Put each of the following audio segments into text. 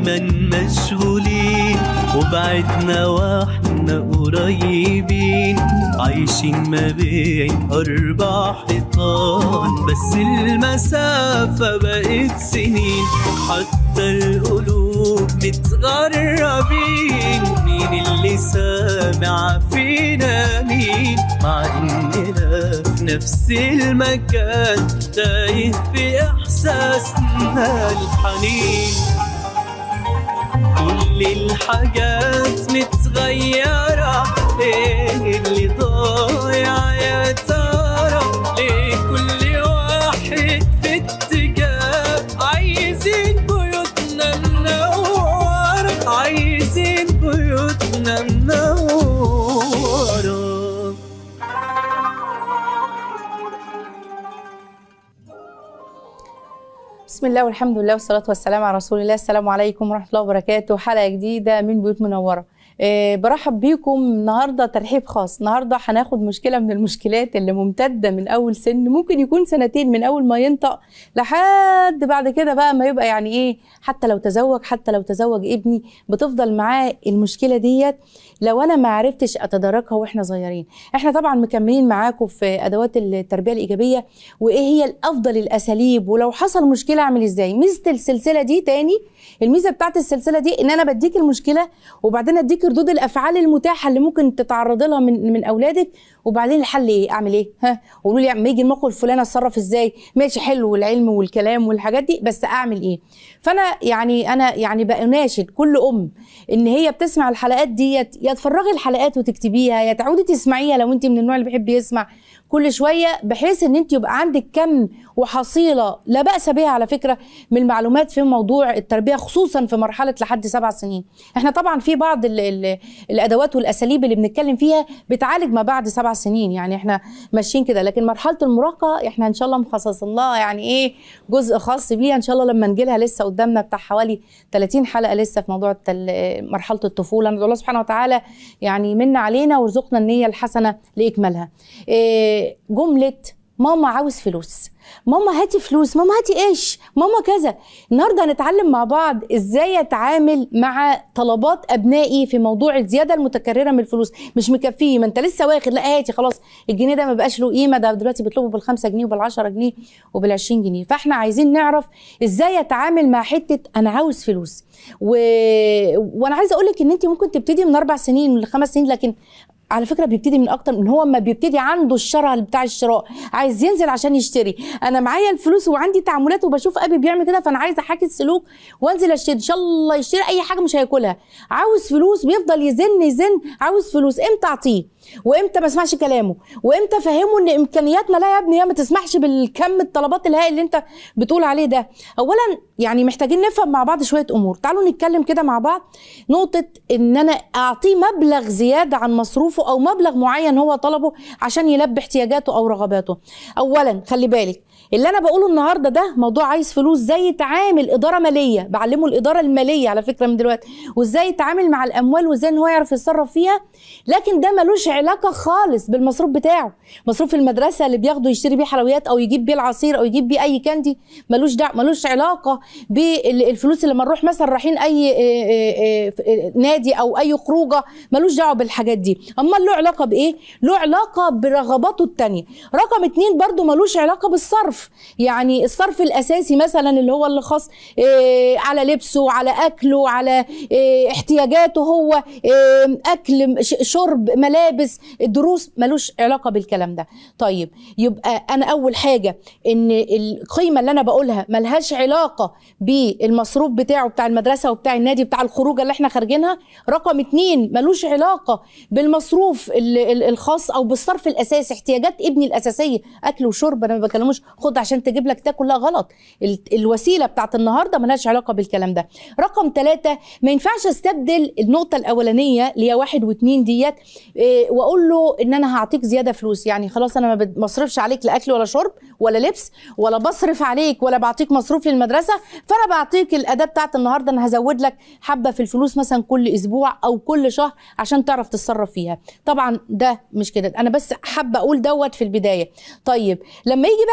دايما مشغولين وبعدنا واحنا قريبين، عايشين ما بين 4 حيطان بس المسافة بقت سنين، حتى القلوب متغربين، مين اللي سامع فينا مين؟ مع اننا في نفس المكان تايه في احساسنا الحنين، كل الحاجات متغيرة، ايه اللي ضايع يا ترى؟ ليه كل واحد في اتجاه؟ عايزين بيوتنا منورة، عايزين بيوتنا منورة. بسم الله والحمد لله والصلاة والسلام على رسول الله. السلام عليكم ورحمة الله وبركاته. حلقة جديدة من بيوت منورة. برحب بيكم النهاردة ترحيب خاص. النهاردة هناخد مشكلة من المشكلات اللي ممتدة من أول سن، ممكن يكون سنتين من أول ما ينطق لحد بعد كده بقى ما يبقى يعني إيه، حتى لو تزوج ابني بتفضل معاه المشكلة ديت لو أنا ما عرفتش أتداركها وإحنا صغيرين. إحنا طبعا مكملين معاكم في أدوات التربية الإيجابية وإيه هي الأفضل الأساليب، ولو حصل مشكلة أعمل إزاي. ميزة السلسلة دي تاني، الميزة بتاعت السلسلة دي إن أنا بديك المشكلة وبعدين أديك ردود الأفعال المتاحة اللي ممكن تتعرض لها من أولادك، وبعدين الحل إيه؟ أعمل إيه؟ قولوا لي لما يجي الموقف الفلاني أتصرف إزاي؟ ماشي، حلو العلم والكلام والحاجات دي، بس أعمل إيه؟ فأنا يعني بأناشد كل أم إن هي بتسمع الحلقات ديت، يا تفرغي الحلقات وتكتبيها، يا تعودي تسمعيها لو أنت من النوع اللي بيحب يسمع كل شويه، بحيث ان انت يبقى عندك كم وحصيله لا باس بها على فكره من المعلومات في موضوع التربيه، خصوصا في مرحله لحد 7 سنين. احنا طبعا في بعض الادوات والاساليب اللي بنتكلم فيها بتعالج ما بعد 7 سنين، يعني احنا ماشيين كده، لكن مرحله المراهقه احنا ان شاء الله مخصصين لها يعني ايه جزء خاص بيها ان شاء الله لما نجيلها. لسه قدامنا بتاع حوالي 30 حلقه لسه في موضوع مرحله الطفوله. ندعو الله سبحانه وتعالى يعني يمن علينا ويرزقنا النيه الحسنه لاكمالها. جملة ماما عاوز فلوس، ماما هاتي فلوس، ماما هاتي ايش، ماما كذا. النهارده هنتعلم مع بعض ازاي اتعامل مع طلبات ابنائي في موضوع الزياده المتكرره من الفلوس. مش مكفيه، ما انت لسه واخد، لا هاتي خلاص، الجنيه ده ما بقاش له قيمه، ده دلوقتي بيطلبوا بال5 جنيه وبال10 جنيه وبال20 جنيه. فاحنا عايزين نعرف ازاي اتعامل مع حته انا عاوز فلوس. وانا عايزه اقول لك ان انت ممكن تبتدي من 4 سنين من 5 سنين، لكن على فكره بيبتدي من اكتر من هو ما بيبتدي عنده الشره بتاع الشراء، عايز ينزل عشان يشتري. انا معايا الفلوس وعندي تعاملات وبشوف ابي بيعمل كده، فانا عايزه احاكي السلوك وانزل اشتري، ان شاء الله يشتري اي حاجه مش هياكلها. عاوز فلوس، بيفضل يزن عاوز فلوس. امتى اعطيه وامتى ما اسمعش كلامه، وامتى افهمه ان امكانياتنا لا يا ابني، ما تسمحش بالكم الطلبات الهائل اللي انت بتقول عليه ده. اولا يعني محتاجين نفهم مع بعض شويه امور. تعالوا نتكلم كده مع بعض. نقطه ان انا اعطيه مبلغ زياده عن مصروفه او مبلغ معين هو طلبه عشان يلبي احتياجاته او رغباته. اولا خلي بالك اللي انا بقوله النهارده ده موضوع عايز فلوس، زي يتعامل اداره ماليه، بعلمه الاداره الماليه على فكره من دلوقتي، وازاي يتعامل مع الاموال وازاي ان هو يعرف يتصرف فيها. لكن ده ملوش علاقه خالص بالمصروف بتاعه. مصروف المدرسه اللي بياخده يشتري بيه حلويات او يجيب بيه العصير او يجيب بيه اي كاندي ملوش علاقه بالفلوس اللي لما نروح مثلا رايحين اي نادي او اي خروجه، ملوش دعوه بالحاجات دي. اما له علاقه بايه؟ له علاقه برغباته الثانيه. رقم 2 برضو ملوش علاقه بالصرف، يعني الصرف الاساسي مثلا اللي هو اللي خاص على لبسه، على اكله، على احتياجاته هو، اكل شرب ملابس دروس، ملوش علاقه بالكلام ده. طيب يبقى انا اول حاجه ان القيمه اللي انا بقولها ملهاش علاقه بالمصروف بتاعه بتاع المدرسه وبتاع النادي بتاع الخروجه اللي احنا خارجينها. رقم 2 ملوش علاقه بالمصروف الخاص او بالصرف الاساسي، احتياجات ابني الاساسيه اكل وشرب. انا ما بكلموش خد عشان تجيب لك تاكل، لا غلط. الوسيله بتاعت النهارده ملهاش علاقه بالكلام ده. رقم 3 ما ينفعش استبدل النقطه الاولانيه اللي هي 1 و2 ديت واقول له ان انا هعطيك زياده فلوس، يعني خلاص انا ما بصرفش عليك لا اكل ولا شرب ولا لبس ولا بصرف عليك ولا بعطيك مصروف للمدرسه، فانا بعطيك الاداه بتاعت النهارده، انا هزود لك حبه في الفلوس مثلا كل اسبوع او كل شهر عشان تعرف تتصرف فيها. طبعا ده مش كده، انا بس حابه اقول دوت في البدايه. طيب لما يجي بقى اولادي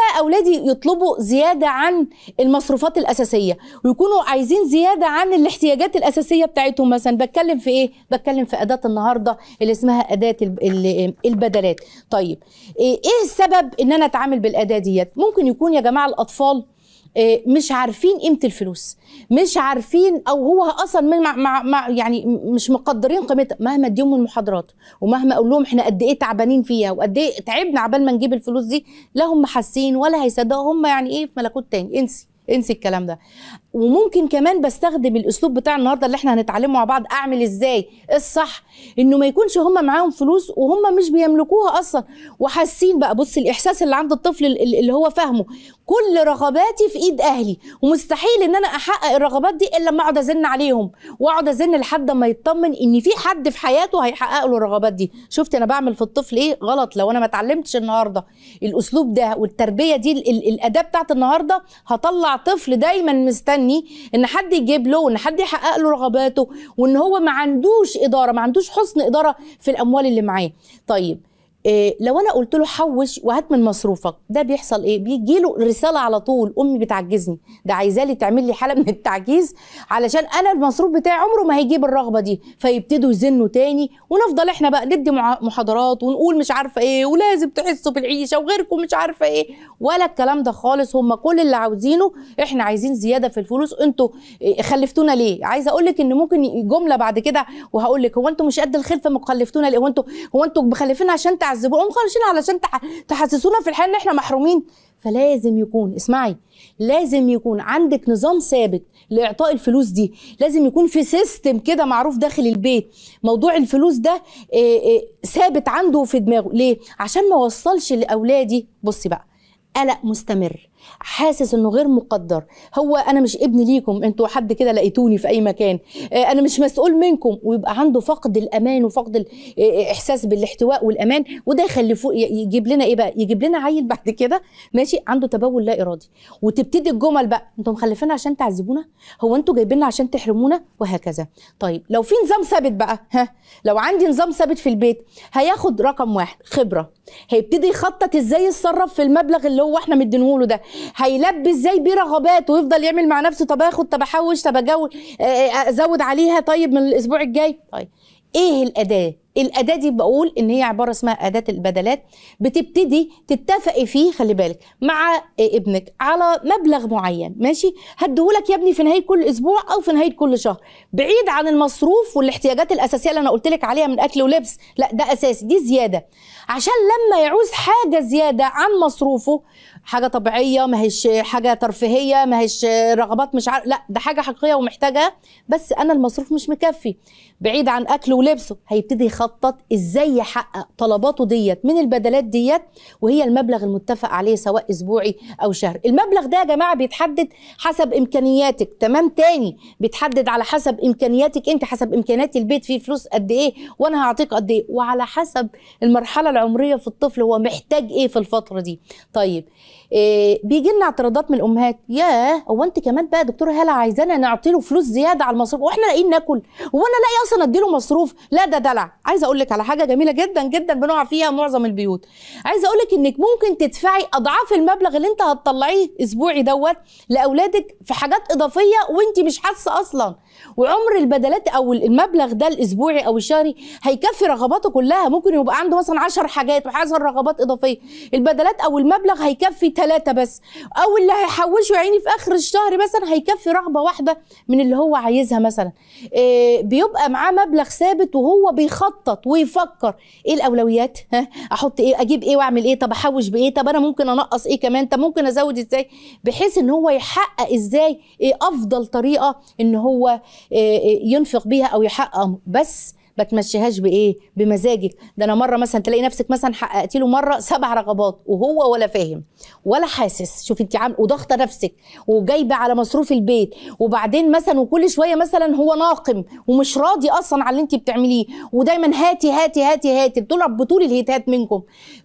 اولادي يطلبوا زياده عن المصروفات الاساسيه، ويكونوا عايزين زياده عن الاحتياجات الاساسيه بتاعتهم. مثلا بتكلم في ايه؟ بتكلم في اداه النهارده اللي اسمها اداه البدلات. طيب ايه السبب ان انا اتعامل بالاداه ديت؟ ممكن يكون يا جماعه الاطفال مش عارفين قيمه الفلوس، مش عارفين، او هو اصلا يعني مش مقدرين قيمتها. مهما اديهم المحاضرات ومهما اقول لهم احنا قد ايه تعبانين فيها وقد ايه تعبنا عبال ما نجيب الفلوس دي، لا هم حاسين ولا هيصدقوا. هم يعني ايه في ملكوت تاني، انسي الكلام ده. وممكن كمان بستخدم الاسلوب بتاع النهارده اللي احنا هنتعلمه مع بعض. اعمل ازاي الصح انه ما يكونش هم معاهم فلوس وهم مش بيملكوها اصلا وحاسين بقى. بص الاحساس اللي عند الطفل اللي هو فاهمه كل رغباتي في ايد اهلي، ومستحيل ان انا احقق الرغبات دي الا لما اقعد ازن عليهم واقعد ازن لحد ما يطمن ان في حد في حياته هيحقق له الرغبات دي. شفت انا بعمل في الطفل ايه غلط؟ لو انا ما اتعلمتش النهارده الاسلوب ده والتربيه دي الاداه بتاعت النهارده، هطلع طفل دايما مستني ان حد يجيب له وان حد يحقق له رغباته، وان هو ما عندوش اداره، ما عندوش حسن اداره في الاموال اللي معاه. طيب لو انا قلت له حوش وهات من مصروفك، ده بيحصل ايه؟ بيجي له رساله على طول، امي بتعجزني، ده عايزاه لي تعمل لي حاله من التعجيز علشان انا المصروف بتاعي عمره ما هيجيب الرغبه دي. فيبتدوا يزنوا تاني، ونفضل احنا بقى ندي محاضرات ونقول مش عارفه ايه ولازم تحسوا بالعيشه وغيركم مش عارفه ايه، ولا الكلام ده خالص. هم كل اللي عاوزينه احنا عايزين زياده في الفلوس. انتوا خلفتونا ليه؟ عايزه اقول لك ان ممكن جمله بعد كده وهقول لك هو انتوا مش قد الخلفه مخلفتونا ليه؟ هو انتوا مخلفين عشان تعذبوهم؟ خالصين علشان تحسسونا في الحياه ان احنا محرومين. فلازم يكون، اسمعي، لازم يكون عندك نظام ثابت لاعطاء الفلوس دي. لازم يكون في سيستم كده معروف داخل البيت. موضوع الفلوس ده ثابت عنده في دماغه. ليه؟ عشان ما وصلش لاولادي، بصي بقى، قلق مستمر، حاسس انه غير مقدر. هو انا مش ابن ليكم، انتوا حد كده لقيتوني في اي مكان، انا مش مسؤول منكم. ويبقى عنده فقد الامان وفقد الاحساس بالاحتواء والامان، وده يخلفوه يجيب لنا ايه بقى؟ يجيب لنا عيل بعد كده ماشي عنده تبول لا ارادي. وتبتدي الجمل بقى، انتوا مخلفين عشان تعذبونا؟ هو انتوا جايبيننا عشان تحرمونا؟ وهكذا. طيب لو في نظام ثابت بقى، لو عندي نظام ثابت في البيت، هياخد رقم واحد خبره، هيبتدي يخطط ازاي يتصرف في المبلغ اللي هو احنا مدينهوله ده، هيلبي ازاي بيه رغباته ويفضل يعمل مع نفسه طب اخد، طب احوش، طب ازود عليها طيب من الاسبوع الجاي. طيب ايه الاداه؟ الاداه دي بقول ان هي عباره اسمها اداه البدلات. بتبتدي تتفقي فيه، خلي بالك، مع ابنك على مبلغ معين، ماشي؟ هديهولك يا ابني في نهايه كل اسبوع او في نهايه كل شهر، بعيد عن المصروف والاحتياجات الاساسيه اللي انا قلت لك عليها من اكل ولبس، لا ده اساسي، دي زياده. عشان لما يعوز حاجه زياده عن مصروفه، حاجه طبيعيه، ما هيش حاجه ترفيهيه، ما هيش رغبات مش عارف، لا ده حاجه حقيقيه ومحتاجها، بس انا المصروف مش مكفي، بعيد عن اكله ولبسه، هيبتدي يخطط ازاي يحقق طلباته ديت من البدلات ديت، وهي المبلغ المتفق عليه سواء اسبوعي او شهري. المبلغ ده يا جماعه بيتحدد حسب امكانياتك، تمام؟ تاني بيتحدد على حسب امكانياتك انت، حسب امكانيات البيت، فيه فلوس قد ايه وانا هعطيك قد ايه، وعلى حسب المرحله العمريه في الطفل هو محتاج ايه في الفتره دي. طيب بيجي لنا اعتراضات من الامهات، ياه هو انت كمان بقى دكتوره هاله عايزانا نعطي له فلوس زياده على المصروف واحنا لاقيين ناكل؟ هو انا لاقي اصلا ادي له مصروف؟ لا ده دلع. عايزه اقول لك على حاجه جميله جدا جدا بنقع فيها معظم البيوت. عايزه اقول لك انك ممكن تدفعي اضعاف المبلغ اللي انت هتطلعيه اسبوعي دوت لاولادك في حاجات اضافيه وانت مش حاسه اصلا، وعمر البدلات او المبلغ ده الاسبوعي او الشهري هيكفي رغباته كلها. ممكن يبقى عنده مثلا 10 حاجات و10 رغبات اضافيه، البدلات او المبلغ هيكفي 3 بس، او اللي هيحوشه يعني في اخر الشهر مثلا هيكفي رغبه واحده من اللي هو عايزها مثلا. بيبقى معاه مبلغ ثابت وهو بيخطط ويفكر ايه الاولويات، احط ايه، اجيب ايه واعمل ايه، طب احوش بايه، طب انا ممكن انقص ايه كمان، طب ممكن ازود ازاي، بحيث ان هو يحقق ازاي ايه افضل طريقه ان هو ينفق بيها او يحقق. بس ما تمشيهاش بايه؟ بمزاجك. ده انا مره مثلا تلاقي نفسك مثلا حققتي له مره 7 رغبات وهو ولا فاهم ولا حاسس. شوفي انت عامله وضغطه نفسك وجايبه على مصروف البيت، وبعدين مثلا وكل شويه مثلا هو ناقم ومش راضي اصلا على اللي انت بتعمليه، ودايما هاتي هاتي هاتي هاتي، بطول الهيتات منكم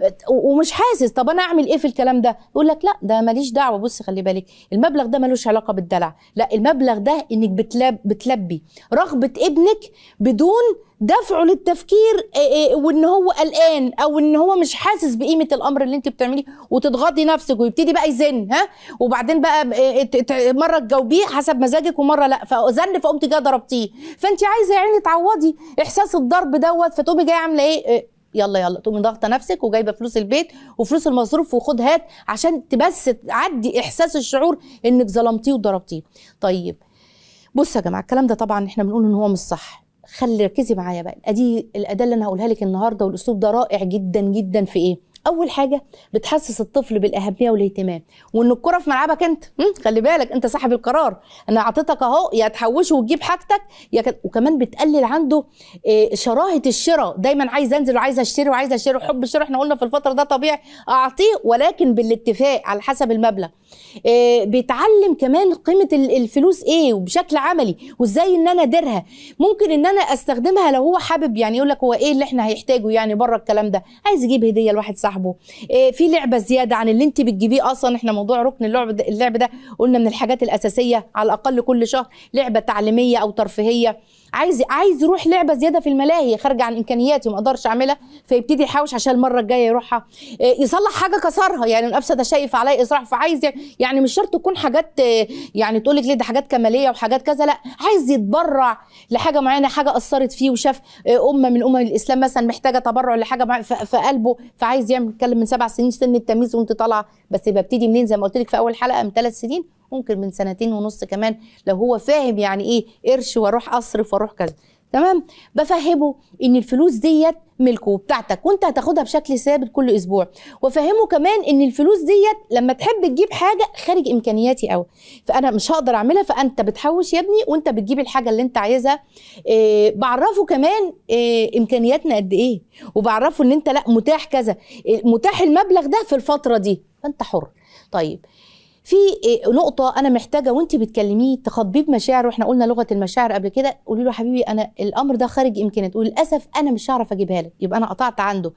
ومش حاسس. طب انا اعمل ايه في الكلام ده؟ يقول لك لا ده ماليش دعوه. بص خلي بالك، المبلغ ده ملوش علاقه بالدلع، لا المبلغ ده انك بتلبي رغبه ابنك بدون دفعه للتفكير وان هو قلقان او ان هو مش حاسس بقيمه الامر اللي انت بتعمليه، وتضغطي نفسك ويبتدي بقى يزن، وبعدين بقى مره تجاوبيه حسب مزاجك ومره لا، فزن فقمت جايه ضربتيه، فانت عايزه يعني تعوضي احساس الضرب دوت، فتقومي جايه عامله ايه؟ يلا تقومي ضاغطه نفسك وجايبه فلوس البيت وفلوس المصروف وخد هات عشان بس تعدي احساس الشعور انك ظلمتيه وضربتيه. طيب بصوا يا جماعه، الكلام ده طبعا احنا بنقول ان هو مش صح. خلي ركزي معايا بقى، ادي الاداه اللي انا هقولها لك النهارده، والاسلوب ده رائع جدا جدا في ايه؟ اول حاجه بتحسس الطفل بالاهميه والاهتمام، وان الكره في ملعبك انت، خلي بالك انت صاحب القرار، انا اعطيتك اهو، يا تحوشه وتجيب حاجتك وكمان بتقلل عنده شراهه الشراء، دايما عايز انزل وعايز اشتري وعايز اشتري، حب الشراء احنا قلنا في الفتره ده طبيعي اعطيه ولكن بالاتفاق على حسب المبلغ. بيتعلم كمان قيمه الفلوس ايه وبشكل عملي، وازاي ان انا اديرها، ممكن ان انا استخدمها لو هو حابب، يعني يقول لك هو ايه اللي احنا هيحتاجه يعني بره الكلام ده، عايز يجيب هديه لواحد صاحبه، في لعبه زياده عن اللي انت بتجيبيه اصلا، احنا موضوع ركن اللعب ده قلنا من الحاجات الاساسيه، على الاقل كل شهر لعبه تعليميه او ترفيهيه، عايز يروح لعبه زياده في الملاهي خارجه عن امكانياتي ما اقدرش اعملها، فيبتدي يحوش عشان المره الجايه يروحها، يصلح حاجه كسرها، يعني الافسد شايف عليه اسراع، فعايز يعني مش شرط تكون حاجات يعني تقول لك ليه ده حاجات كماليه وحاجات كذا، لا عايز يتبرع لحاجه معينه، حاجه اثرت فيه وشاف امه من الاسلام مثلا محتاجه تبرع لحاجه في قلبه، فعايز يعمل، اتكلم من 7 سنين سن التمييز وانت طالعه، بس ببتدي منين زي ما قلت لك في اول حلقه؟ من 3 سنين، ممكن من 2.5 سنين كمان لو هو فاهم يعني ايه قرش واروح اصرف واروح كذا. تمام، بفهمه ان الفلوس ديت ملكه وبتاعتك وانت هتاخدها بشكل ثابت كل اسبوع، وافهمه كمان ان الفلوس ديت لما تحب تجيب حاجه خارج امكانياتي قوي فانا مش هقدر اعملها، فانت بتحوش يا ابني وانت بتجيب الحاجه اللي انت عايزها. بعرفه كمان امكانياتنا قد ايه، وبعرفه ان انت لا متاح كذا، متاح المبلغ ده في الفتره دي، فانت حر. طيب في نقطة أنا محتاجة وأنت بتكلميه تخاطبيه بمشاعر، وإحنا قلنا لغة المشاعر قبل كده، قولي له حبيبي أنا الأمر ده خارج إمكانياتي وللأسف أنا مش هعرف أجيبها لك، يبقى أنا قطعت عنده.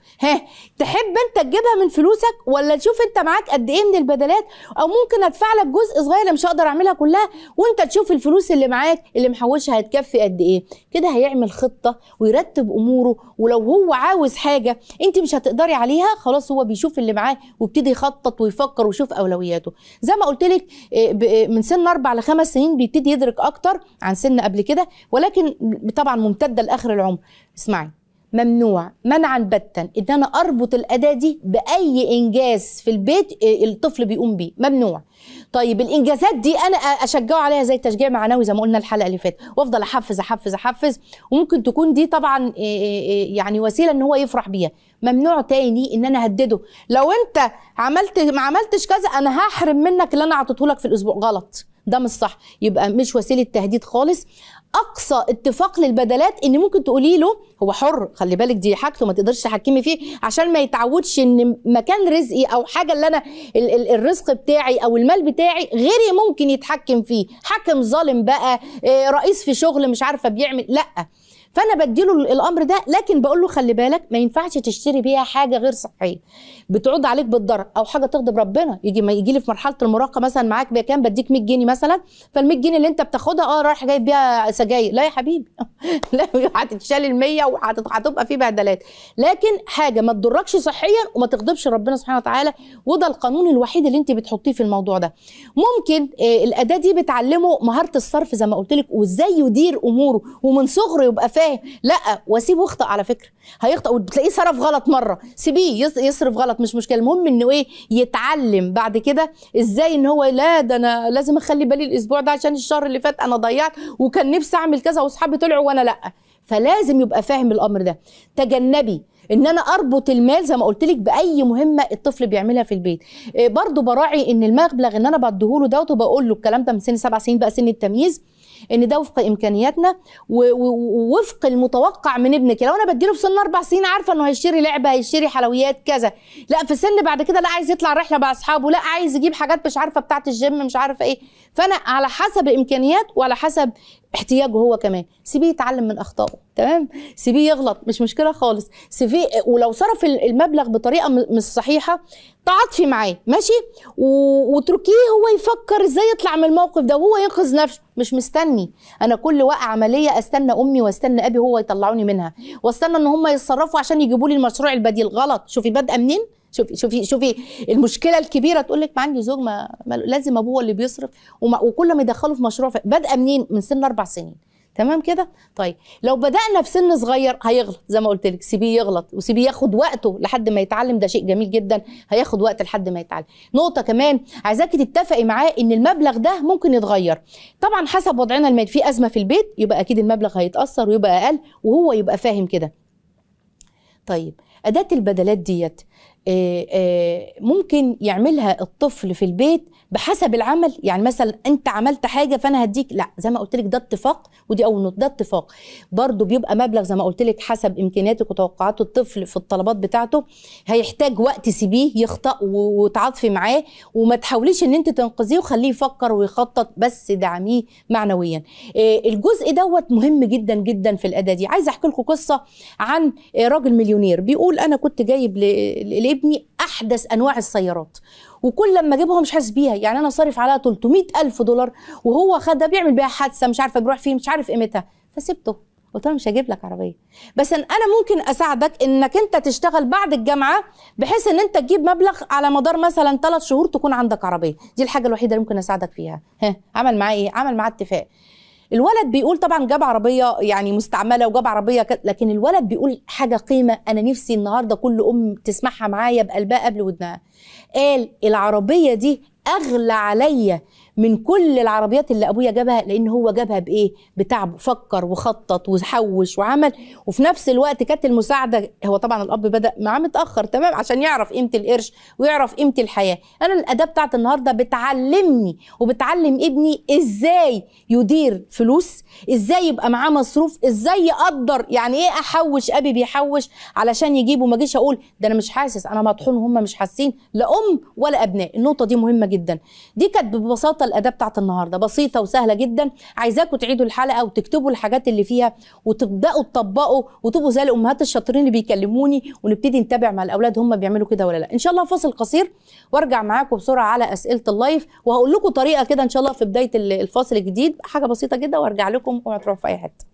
تحب أنت تجيبها من فلوسك ولا تشوف أنت معاك قد إيه من البدلات، أو ممكن أدفع لك جزء صغير مش هقدر أعملها كلها، وأنت تشوف الفلوس اللي معاك اللي محوشها هتكفي قد إيه. كده هيعمل خطة ويرتب أموره، ولو هو عاوز حاجة أنت مش هتقدري عليها خلاص هو بيشوف اللي معاه ويبتدي يخطط ويفكر ويشوف أولوياته. زي ما قلت لك من سن 4 ل5 سنين بيبتدي يدرك اكتر عن سن قبل كده، ولكن طبعا ممتده لاخر العمر. اسمعي، ممنوع منعا باتا ان انا اربط الاداه دي باي انجاز في البيت الطفل بيقوم بيه، ممنوع. طيب الانجازات دي انا اشجعه عليها زي تشجيع معنوي زي ما قلنا الحلقه اللي فاتت، وافضل احفز، وممكن تكون دي طبعا يعني وسيله ان هو يفرح بيها. ممنوع تاني ان انا اهدده، لو انت ما عملتش كذا انا هحرم منك اللي انا اعطيته لك في الاسبوع، غلط، ده مش صح، يبقى مش وسيله تهديد خالص. اقصى اتفاق للبدلات ان ممكن تقولي له هو حر، خلي بالك دي حاجته ما تقدرش تحكمي فيه، عشان ما يتعودش ان مكان رزقي او حاجه اللي انا الرزق بتاعي او المال بتاعي غيري ممكن يتحكم فيه، حاكم ظالم بقى، رئيس في شغل مش عارفه بيعمل، لا. فانا بديله الامر ده، لكن بقول له خلي بالك ما ينفعش تشتري بيها حاجه غير صحيه بتعود عليك بالضرر او حاجه تغضب ربنا. ما يجي لي في مرحله المراهقه مثلا معاك بكام، بديك 100 جنيه مثلا، فال 100 جنيه اللي انت بتاخدها رايح جايب بيها سجاير، لا يا حبيبي لا، هتتشال ال 100 وهتبقى في بهدلات، لكن حاجه ما تضركش صحيا وما تغضبش ربنا سبحانه وتعالى، وده القانون الوحيد اللي انت بتحطيه في الموضوع ده. ممكن الاداه دي بتعلمه مهاره الصرف زي ما قلت لك، وازاي يدير اموره ومن صغره يبقى فاهم. لا واسيبه يخطئ، على فكره هيخطئ وتلاقيه صرف غلط مره، سيبيه يصرف غلط مش مشكله، المهم انه ايه يتعلم بعد كده ازاي ان هو لا ده انا لازم اخلي بالي الاسبوع ده عشان الشهر اللي فات انا ضيعت وكان نفسي اعمل كذا واصحابي طلعوا وانا لا، فلازم يبقى فاهم الامر ده. تجنبي ان انا اربط المال زي ما قلت لك باي مهمه الطفل بيعملها في البيت. برضو براعي ان المبلغ ان انا بديهوله دوت وبقول له الكلام ده من سن 7 سنين بقى سن التمييز، ان ده وفق امكانياتنا ووفق المتوقع من ابنك. لو انا بديله في سن 4 سنين عارفه انه هيشتري لعبه هيشتري حلويات كذا، لا في سن بعد كده لا عايز يطلع رحله مع اصحابه، لا عايز يجيب حاجات مش عارفه بتاعه الجيم مش عارفه ايه، فانا على حسب الامكانيات وعلى حسب احتياجه هو كمان، سيبيه يتعلم من اخطائه. تمام، سيبيه يغلط مش مشكله خالص، سيبيه. ولو صرف المبلغ بطريقه مش صحيحه تعاطفي معاه ماشي، وتركيه هو يفكر ازاي يطلع من الموقف ده وهو ينقذ نفسه. مش مستني انا كل وقعه عمليه استنى امي واستنى ابي هو يطلعوني منها، واستنى ان هم يتصرفوا عشان يجيبوا لي المشروع البديل. غلط. شوفي بادئه منين، شوفي المشكله الكبيره. تقول لك ما عندي زوج، ما لازم ابوه اللي بيصرف، وكل ما يدخله في مشروع. بادئه منين؟ من سن 4 سنين. تمام كده. طيب لو بدأنا في سن صغير هيغلط زي ما قلت لك، سيبيه يغلط وسيبيه ياخد وقته لحد ما يتعلم. ده شيء جميل جدا، هياخد وقت لحد ما يتعلم. نقطة كمان عايزاكي تتفقي معاه ان المبلغ ده ممكن يتغير طبعا حسب وضعنا المادي. في أزمة في البيت يبقى اكيد المبلغ هيتأثر ويبقى اقل، وهو يبقى فاهم كده. طيب أداة البدلات ديت ممكن يعملها الطفل في البيت بحسب العمل. يعني مثلا انت عملت حاجه فانا هديك، لا زي ما قلت لك ده اتفاق، ودي اول نقطه، ده اتفاق. برضو بيبقى مبلغ زي ما قلت لك حسب امكانياتك وتوقعات الطفل في الطلبات بتاعته. هيحتاج وقت، سيبيه يخطأ وتعاطفي معاه، وما تحاوليش ان انت تنقذيه، وخليه يفكر ويخطط، بس دعميه معنويا. الجزء دوت مهم جدا جدا في الاداه دي. عايزه احكي لكم قصه عن راجل مليونير بيقول انا كنت جايب لابني احدث انواع السيارات، وكل لما اجيبها مش حاسس بيها. يعني انا صارف عليها 300,000 دولار، وهو خدها بيعمل بيها حادثه مش عارفه بيروح فين، مش عارف قيمتها. فسبته، قلت له مش هجيب لك عربيه، بس انا ممكن اساعدك انك انت تشتغل بعد الجامعه بحيث ان انت تجيب مبلغ على مدار مثلا 3 شهور تكون عندك عربيه. دي الحاجه الوحيده اللي ممكن اساعدك فيها. عمل معاه ايه؟ عمل معاه اتفاق. الولد بيقول طبعا جاب عربيه يعني مستعمله وجاب عربيه لكن الولد بيقول حاجه قيمه انا نفسي النهارده كل ام تسمعها معايا بقلبها قبل ودنها. قال العربيه دي اغلى عليا من كل العربيات اللي ابويا جابها، لان هو جابها بايه؟ بتعبه، فكر وخطط وحوش وعمل، وفي نفس الوقت كانت المساعده. هو طبعا الاب بدا معاه متاخر تمام عشان يعرف قيمه القرش ويعرف قيمه الحياه. انا الاداه بتاعت النهارده بتعلمني وبتعلم ابني ازاي يدير فلوس، ازاي يبقى معاه مصروف، ازاي يقدر يعني ايه احوش. ابي بيحوش علشان يجيب، وما اجيش اقول ده انا مش حاسس، انا مطحون وهم مش حاسين، لا ام ولا ابناء. النقطه دي مهمه جدا. دي كانت ببساطه الاداه بتاعت النهارده، بسيطه وسهله جدا. عايزاكم تعيدوا الحلقه وتكتبوا الحاجات اللي فيها وتبداوا تطبقوا وتبقوا زي الامهات الشاطرين اللي بيكلموني، ونبتدي نتابع مع الاولاد هم بيعملوا كده ولا لا. ان شاء الله فاصل قصير وارجع معاكم بسرعه على اسئله اللايف، وهقول لكم طريقه كده ان شاء الله في بدايه الفاصل الجديد، حاجه بسيطه جدا، وارجع لكم وما تروحوا في اي حته.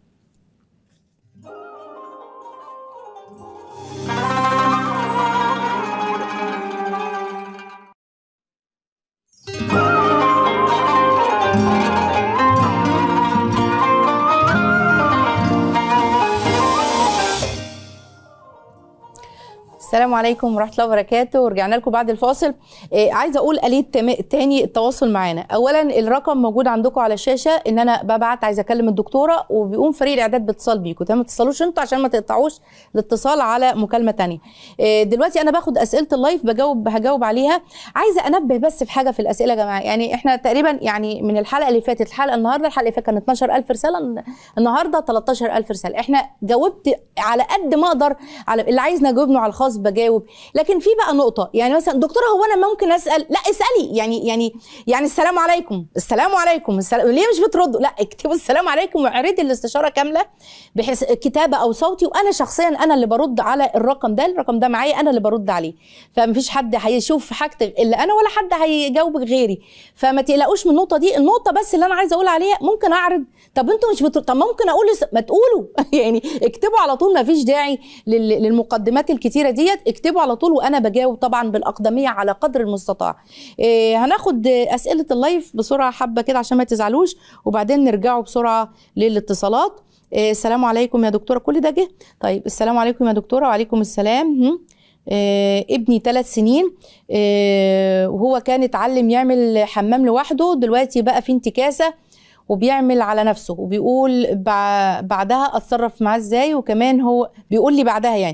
السلام عليكم ورحمه الله وبركاته، ورجعنا لكم بعد الفاصل. عايزه اقول آلية تاني التواصل معانا. اولا الرقم موجود عندكم على الشاشه، ان انا ببعت عايزه اكلم الدكتوره وبيقوم فريق الاعداد باتصال بيكم. تمام، ما تتصلوش انتوا عشان ما تقطعوش الاتصال على مكالمه تانية. دلوقتي انا باخد اسئله اللايف هجاوب عليها. عايزه انبه بس في حاجه في الاسئله يا جماعه. يعني احنا تقريبا يعني من الحلقه اللي فاتت الحلقه النهارده، الحلقه اللي فاتت كانت 12,000 رساله، النهارده 13,000 رساله. احنا جاوبت على قد ما اقدر على اللي عايزنا جاوبنه على الخاص بجاوب. لكن في بقى نقطه، يعني مثلا دكتوره هو انا ممكن اسال؟ لا اسالي. يعني السلام عليكم، السلام عليكم، ليه مش بتردوا؟ لا اكتبوا السلام عليكم واعرضي الاستشاره كامله بحيث كتابه او صوتي، وانا شخصيا انا اللي برد على الرقم ده معايا، انا اللي برد عليه. فمفيش حد هيشوف حاجتك الا انا، ولا حد هيجاوبك غيري، فما تقلقوش من النقطه دي. النقطه بس اللي انا عايزه اقول عليها، ممكن اعرض، طب انتوا مش طب ممكن اقول ما تقولوا يعني اكتبوا على طول، ما فيش داعي للمقدمات الكتيره ديت، اكتبوا على طول وانا بجاوب طبعا بالاقدميه على قدر المستطاع. هناخد اسئله اللايف بسرعه حبه كده عشان ما تزعلوش، وبعدين نرجعوا بسرعه للاتصالات. السلام عليكم يا دكتوره، كل ده جه. طيب السلام عليكم يا دكتوره. وعليكم السلام. ابني 3 سنين وهو كان اتعلم يعمل حمام لوحده، دلوقتي بقى في انتكاسه وبيعمل على نفسه، وبيقول بعدها اتصرف معاه ازاي، وكمان هو بيقول لي بعدها يعني،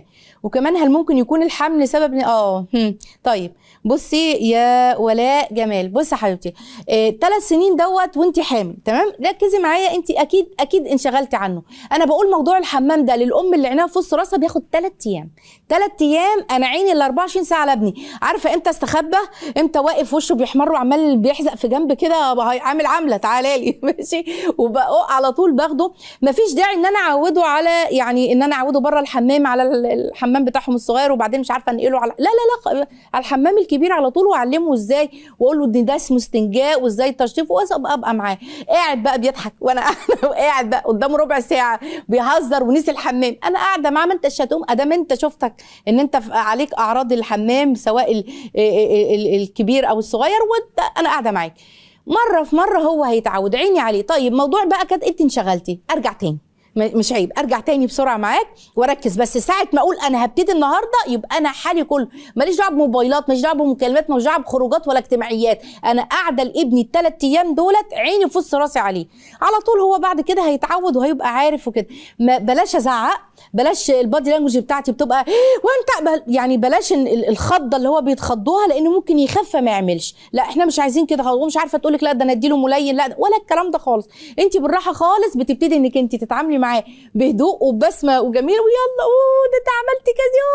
وكمان هل ممكن يكون الحمل سبب طيب بصي يا ولاء جمال، بصي يا حبيبتي 3 سنين دوت وانت حامل، تمام؟ ركزي معايا، انت اكيد انشغلتي عنه. انا بقول موضوع الحمام ده للام اللي عينها في وسط راسها بياخد 3 ايام. 3 ايام انا عيني ال 24 ساعه على ابني، عارفه امتى استخبى؟ امتى واقف وشه بيحمر وعمال بيحزق في جنب كده، عامل عامله تعالى لي ماشي، وبقى على طول باخده. مفيش داعي ان انا اعوده على يعني ان انا اعوده بره الحمام على الحمام بتاعهم الصغير وبعدين مش عارفه انقله على لا على الحمام الكبير على طول، واعلمه ازاي واقول له ان ده اسمه استنجاء وازاي تشطيف، وابقى معاه قاعد بقى بيضحك وانا قاعد بقى قدامه ربع ساعه بيهزر ونسي الحمام، انا قاعده معاه. ما انتش هتقوم ادام انت شفتك ان انت عليك اعراض الحمام سواء الكبير او الصغير، وانت انا قاعده معاك. مره في مره هو هيتعود، عيني عليه. طيب موضوع بقى كانت انت انشغلتي، ارجع تاني، مش عيب ارجع تاني بسرعه معاك واركز، بس ساعه ما اقول انا هبتدي النهارده يبقى انا حالي كله ماليش دعوه بموبايلات، ماليش دعوه بمكالمات، ماليش دعوه بخروجات ولا اجتماعيات. انا قاعده لابني ال3 ايام دولت عيني في وسط راسي عليه على طول. هو بعد كده هيتعود وهيبقى عارف وكده. بلاش ازعق، بلاش البادي لانجوج بتاعتي بتبقى وانت يعني بلاش الخضه اللي هو بيتخضوها لانه ممكن يخف ما يعملش. لا احنا مش عايزين كده خالص، ومش عارفه تقول لك لا ده انا اديله ملين، لا ولا الكلام ده خالص. انت بالراحه خالص بتبتدي انك انت تتعاملي معاه بهدوء وبسمه وجميل، ويلا ده انت عملتي كذا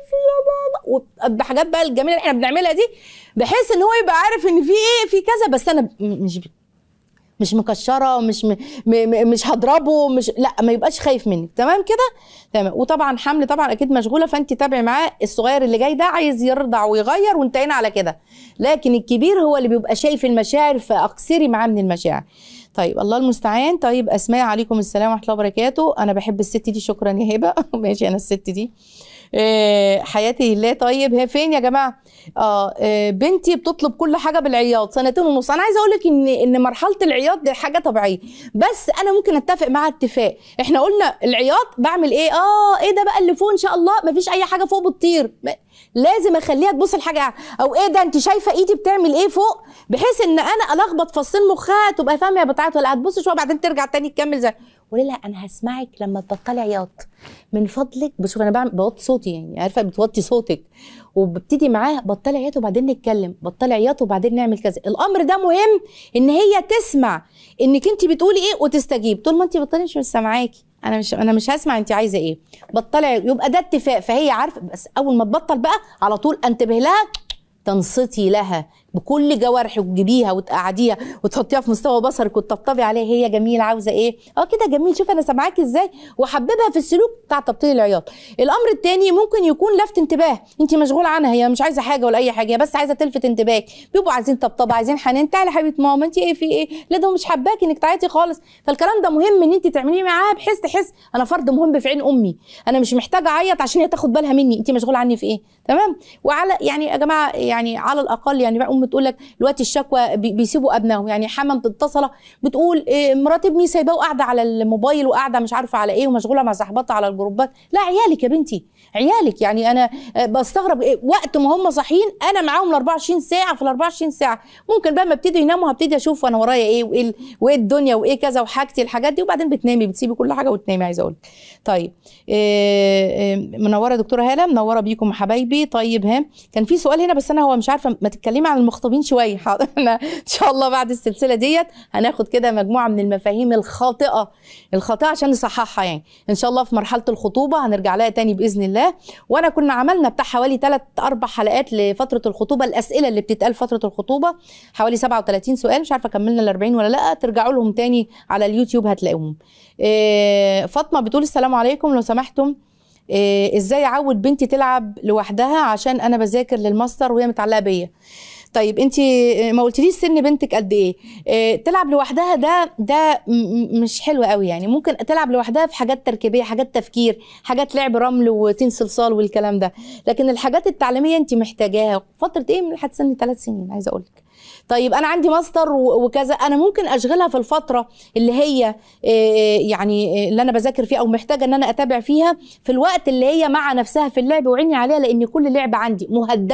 يا بابا، بحاجات بقى الجميله اللي احنا بنعملها دي، بحيث ان هو يبقى عارف ان في ايه، في كذا، بس انا مش مكشره، مش هضربه، لا ما يبقاش خايف منك. تمام كده؟ تمام. وطبعا حمل طبعا اكيد مشغوله، فانت تابعي معاه. الصغير اللي جاي ده عايز يرضع ويغير وانتهينا على كده، لكن الكبير هو اللي بيبقى شايف المشاعر، فاقصري معاه من المشاعر. طيب الله المستعان. طيب اسماء، عليكم السلام ورحمه الله وبركاته. انا بحب الست دي، شكرا يا هبه ماشي، انا الست دي حياتي لله. طيب هي فين يا جماعه؟ بنتي بتطلب كل حاجه بالعياط 2.5 سنين. انا عايزه اقول لك ان مرحله العياط دي حاجه طبيعيه، بس انا ممكن اتفق مع اتفاق. احنا قلنا العياط بعمل ايه؟ ايه ده بقى اللي فوق؟ ان شاء الله مفيش اي حاجه فوق بتطير، لازم اخليها تبص لحاجه، او ايه ده انت شايفه ايدي بتعمل ايه فوق، بحيث ان انا الخبط فصين مخها تبقى فاهمه هي بتعيط ولا هتبص شويه بعدين ترجع تاني تكمل زي. قولي لها انا هسمعك لما تبطلي عياط من فضلك. بشوف انا بوطي صوتي، يعني عارفه بتوطي صوتك، وببتدي معاها بطلي عياط وبعدين نتكلم، بطلي عياط وبعدين نعمل كذا. الامر ده مهم ان هي تسمع انك انت بتقولي ايه وتستجيب. طول ما انت بطلي مش سامعاكي، انا مش هسمع انت عايزه ايه، بطلي. يبقى ده اتفاق، فهي عارفه. بس اول ما تبطل بقى على طول انتبه لها، تنصتي لها بكل جوارحك وتجيبيها وتقعديها وتحطيها في مستوى بصرك وتطبطبي عليها، هي جميله عاوزه ايه، كده جميل، شوف انا سامعاكي ازاي، وحببها في السلوك بتاع تبطيل العياط. الامر الثاني ممكن يكون لفت انتباه، انت مشغوله عنها، هي مش عايزه حاجه ولا اي حاجه، هي بس عايزه تلفت انتباهك. بيبقوا عايزين طبطبه، عايزين حنان، تعالي يا حبيبه ماما انت ايه في ايه، لا ده مش حباكي انك تعيطي خالص. فالكلام ده مهم ان انت تعمليه معاها، بحيث تحس انا فرد مهم في عين امي، انا مش محتاجه اعيط عشان هي تاخد بالها مني، انت مشغوله عني في ايه. تمام. وعلى يعني يا جماعه، يعني على الاقل يعني بقى ام تقول لك دلوقتي الشكوى بيسيبوا ابنائهم، يعني حما متصله بتقول مرات ابني سايباه وقاعده على الموبايل وقاعده مش عارفه على ايه ومشغوله مع صاحباتها على الجروبات. لا عيالك يا بنتي، عيالك. يعني انا بستغرب وقت ما هم صاحيين انا معاهم ال 24 ساعه، في ال 24 ساعه ممكن بقى ما ابتدي يناموا هبتدي اشوف انا ورايا ايه وايه الدنيا وايه كذا وحاجتي الحاجات دي، وبعدين بتنامي، بتسيبي كل حاجه وتنامي. عايزه اقول طيب منوره دكتوره هاله، منوره بيكم حبايبي. طيب كان في سؤال هنا بس انا هو مش عارفه، ما تتكلمي عن المخطوبين شويه. حاضر، احنا ان شاء الله بعد السلسله ديت هناخد كده مجموعه من المفاهيم الخاطئه عشان نصححها، يعني ان شاء الله في مرحله الخطوبه هنرجع لها تاني باذن الله. وانا كنا عملنا بتاع حوالي 3-4 حلقات لفتره الخطوبه، الاسئله اللي بتتقال فتره الخطوبه حوالي 37 سؤال، مش عارفه كملنا ال 40 ولا لا، ترجعوا لهم تاني على اليوتيوب هتلاقوهم. فاطمه بتقول السلام عليكم، لو سمحتم ازاي اعود بنتي تلعب لوحدها عشان انا بذاكر للماستر وهي متعلقه بيا. طيب انت ما قلتليش سن بنتك قد ايه؟ تلعب لوحدها ده مش حلو قوي، يعني ممكن تلعب لوحدها في حاجات تركيبيه، حاجات تفكير، حاجات لعب رمل وتين صلصال والكلام ده، لكن الحاجات التعليميه انت محتاجاها فتره ايه، من لحد سن 3 سنين عايزه اقول لك. طيب انا عندي ماستر وكذا، انا ممكن اشغلها في الفتره اللي هي يعني اللي انا بذاكر فيها او محتاجه ان انا اتابع فيها، في الوقت اللي هي مع نفسها في اللعب وعيني عليها، لان كل لعبه عندي مهدفه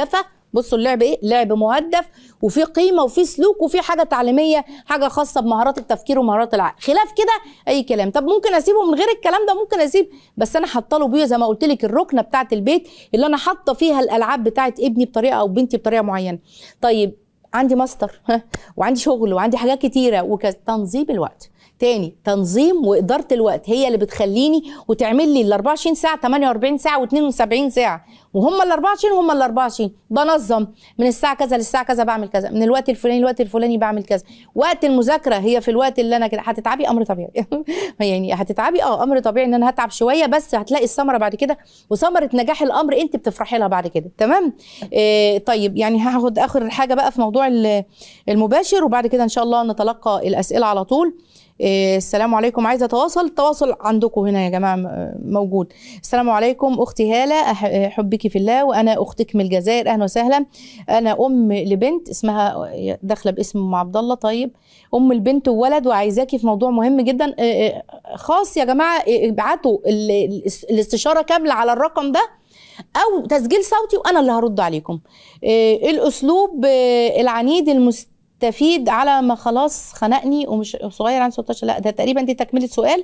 بصوا اللعب ايه؟ لعب مهدف وفي قيمه وفي سلوك وفي حاجه تعليميه، حاجه خاصه بمهارات التفكير ومهارات العقل. خلاف كده اي كلام. طب ممكن اسيبه من غير الكلام ده؟ ممكن اسيب، بس انا حاطه له بيه زي ما قلت لك الركنه بتاعه البيت اللي انا حاطه فيها الالعاب بتاعه ابني بطريقه او بنتي بطريقه معينه. طيب عندي ماستر وعندي شغل وعندي حاجات كتيره وكذا. تنظيم الوقت تاني، تنظيم وإدارة الوقت هي اللي بتخليني وتعمل لي ال 24 ساعة 48 ساعة و72 ساعة، وهم ال 24 وهم ال 24 بنظم من الساعة كذا للساعة كذا بعمل كذا، من الوقت الفلاني للوقت الفلاني بعمل كذا. وقت المذاكرة هي في الوقت اللي أنا كده. هتتعبي أمر طبيعي يعني هتتعبي أمر طبيعي إن أنا هتعب شوية، بس هتلاقي الثمرة بعد كده، وثمرة نجاح الأمر أنت بتفرحي لها بعد كده. تمام. طيب يعني هاخد آخر حاجة بقى في موضوع المباشر، وبعد كده إن شاء الله نتلقى الأسئلة على طول. السلام عليكم. عايزه التواصل عندكم هنا يا جماعه موجود. السلام عليكم اختي هاله، احبك في الله وانا اختك من الجزائر. اهلا وسهلا. انا ام لبنت اسمها داخله باسم ام عبد الله. طيب ام البنت وولد وعايزاكي في موضوع مهم جدا خاص يا جماعه. ابعتوا الاستشاره كامله على الرقم ده او تسجيل صوتي وانا اللي هرد عليكم. الاسلوب العنيد تفيد على ما خلاص خنقني ومش صغير عن 16. لا ده تقريبا دي تكملة سؤال.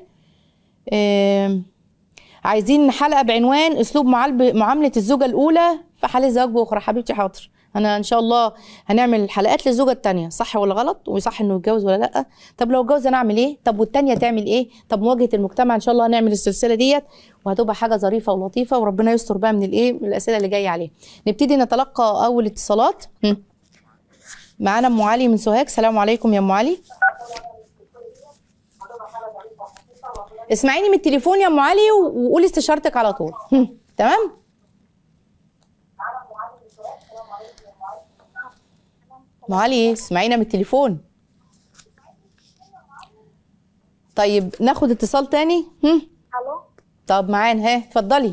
عايزين حلقة بعنوان اسلوب معاملة الزوجة الاولى في حال الزواج باخرى. حبيبتي حاضر، انا ان شاء الله هنعمل حلقات للزوجة الثانية، صح ولا غلط، وصح انه يتجوز ولا لا، طب لو اتجوز انا اعمل ايه، طب والثانية تعمل ايه، طب مواجهة المجتمع. ان شاء الله هنعمل السلسلة ديت وهتبقى حاجة ظريفة ولطيفة، وربنا يستر بقى من من الاسئلة اللي جاية عليه. نبتدي نتلقى اول اتصالات. معانا ام علي من سوهاج. السلام عليكم يا ام علي. اسمعيني من التليفون يا ام علي وقولي استشارتك على طول. تمام. ام علي اسمعينا من التليفون. طيب ناخد اتصال تاني. الو. طب معانا اتفضلي.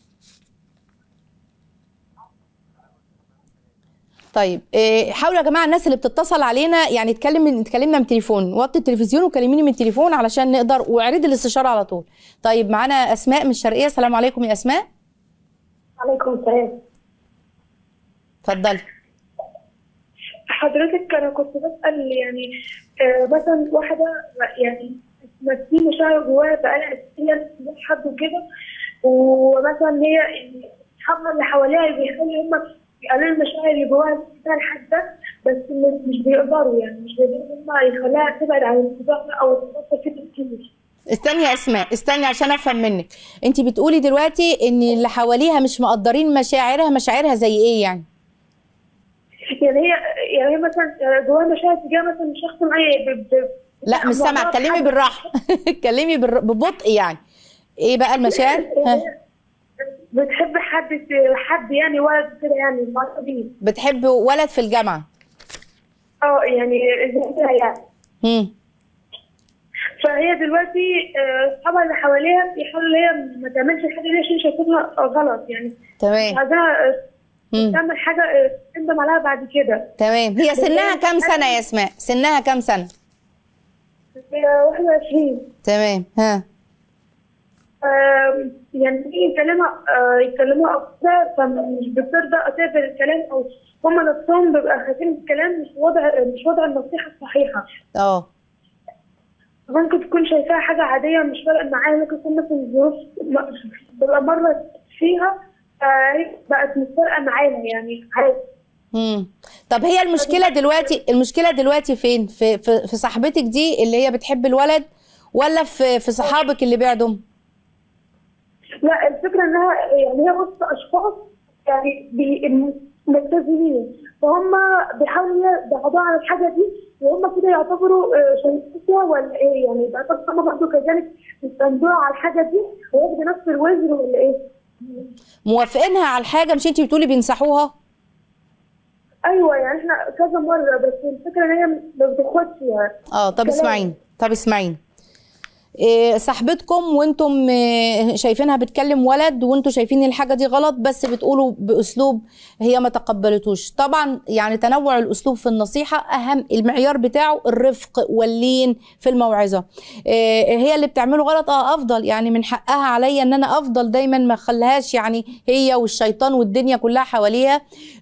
طيب حاولوا يا جماعه الناس اللي بتتصل علينا يعني تكلمنا من تليفون، وطي التلفزيون وكلميني من التليفون علشان نقدر، واعرضي الاستشاره على طول. طيب معانا اسماء من الشرقيه. السلام عليكم يا اسماء. عليكم السلام. اتفضلي. حضرتك انا كنت بسال يعني مثلا واحده يعني في مشاعر جواها بقالها كتير حد وكده، ومثلا هي يعني اصحابها اللي حواليها بيخلوا هم يقللوا المشاعر اللي جواها بتاع الحد ده، بس مش بيقدروا يعني مش بيقدروا هم يخليها تبعد عن الانتباه ده او تبطل كده كتير. استني يا اسماء، استني عشان افهم منك. انت بتقولي دلوقتي ان اللي حواليها مش مقدرين مشاعرها زي ايه يعني؟ يعني هي مثلا جواها مشاعر تجاه مثلا شخص معين. لا مش سامعه، اتكلمي بالراحه اتكلمي ببطء يعني. ايه بقى المشاعر؟ بتحب حد يعني ولد كده يعني المعرفه دي. بتحب ولد في الجامعه؟ يعني يعني. فهي دلوقتي اصحابها اللي حواليها بيحاولوا هي ما تعملش الحاجه دي عشان شايفينها غلط يعني. تمام. عايزاها تعمل حاجه تندم عليها بعد كده. تمام. هي سنها كام سنه يا اسماء؟ سنها كام سنه؟ 21. تمام. ها يعني يكلموها كده فمش بترضى تقبل الكلام، او هم نفسهم بيبقى خايفين الكلام مش وضع النصيحه الصحيحه. ممكن تكون شايفاها حاجه عاديه مش فارقه معاها، ممكن تكون مثلا ظروف ببقى مرت فيها بقت مش فارقه معانا يعني عادي. طب هي المشكله دلوقتي فين؟ في صاحبتك دي اللي هي بتحب الولد، ولا في صحابك اللي بعدهم؟ لا الفكره انها يعني هي وسط اشخاص يعني ملتزمين، فهم بيحاولوا يبعدوا عن الحاجه دي، وهم كده يعتبروا شايفينها ولا ايه يعني؟ بيعتبروا هم برضه كذلك بيستندوا على الحاجه دي وياخدوا نفس الوزن ولا ايه؟ موافقينها على الحاجه؟ مش انت بتقولي بينصحوها؟ ايوه يعني احنا كذا مره، بس الفكره ان هي ما بتاخدش يعني. طب اسمعيني صاحبتكم وانتم شايفينها بتكلم ولد وانتم شايفين الحاجه دي غلط، بس بتقولوا باسلوب هي ما تقبلتوش. طبعا يعني تنوع الاسلوب في النصيحه اهم، المعيار بتاعه الرفق واللين في الموعظه. هي اللي بتعمله غلط افضل، يعني من حقها عليا ان انا افضل دايما ما اخليهاش يعني هي والشيطان والدنيا كلها حواليها.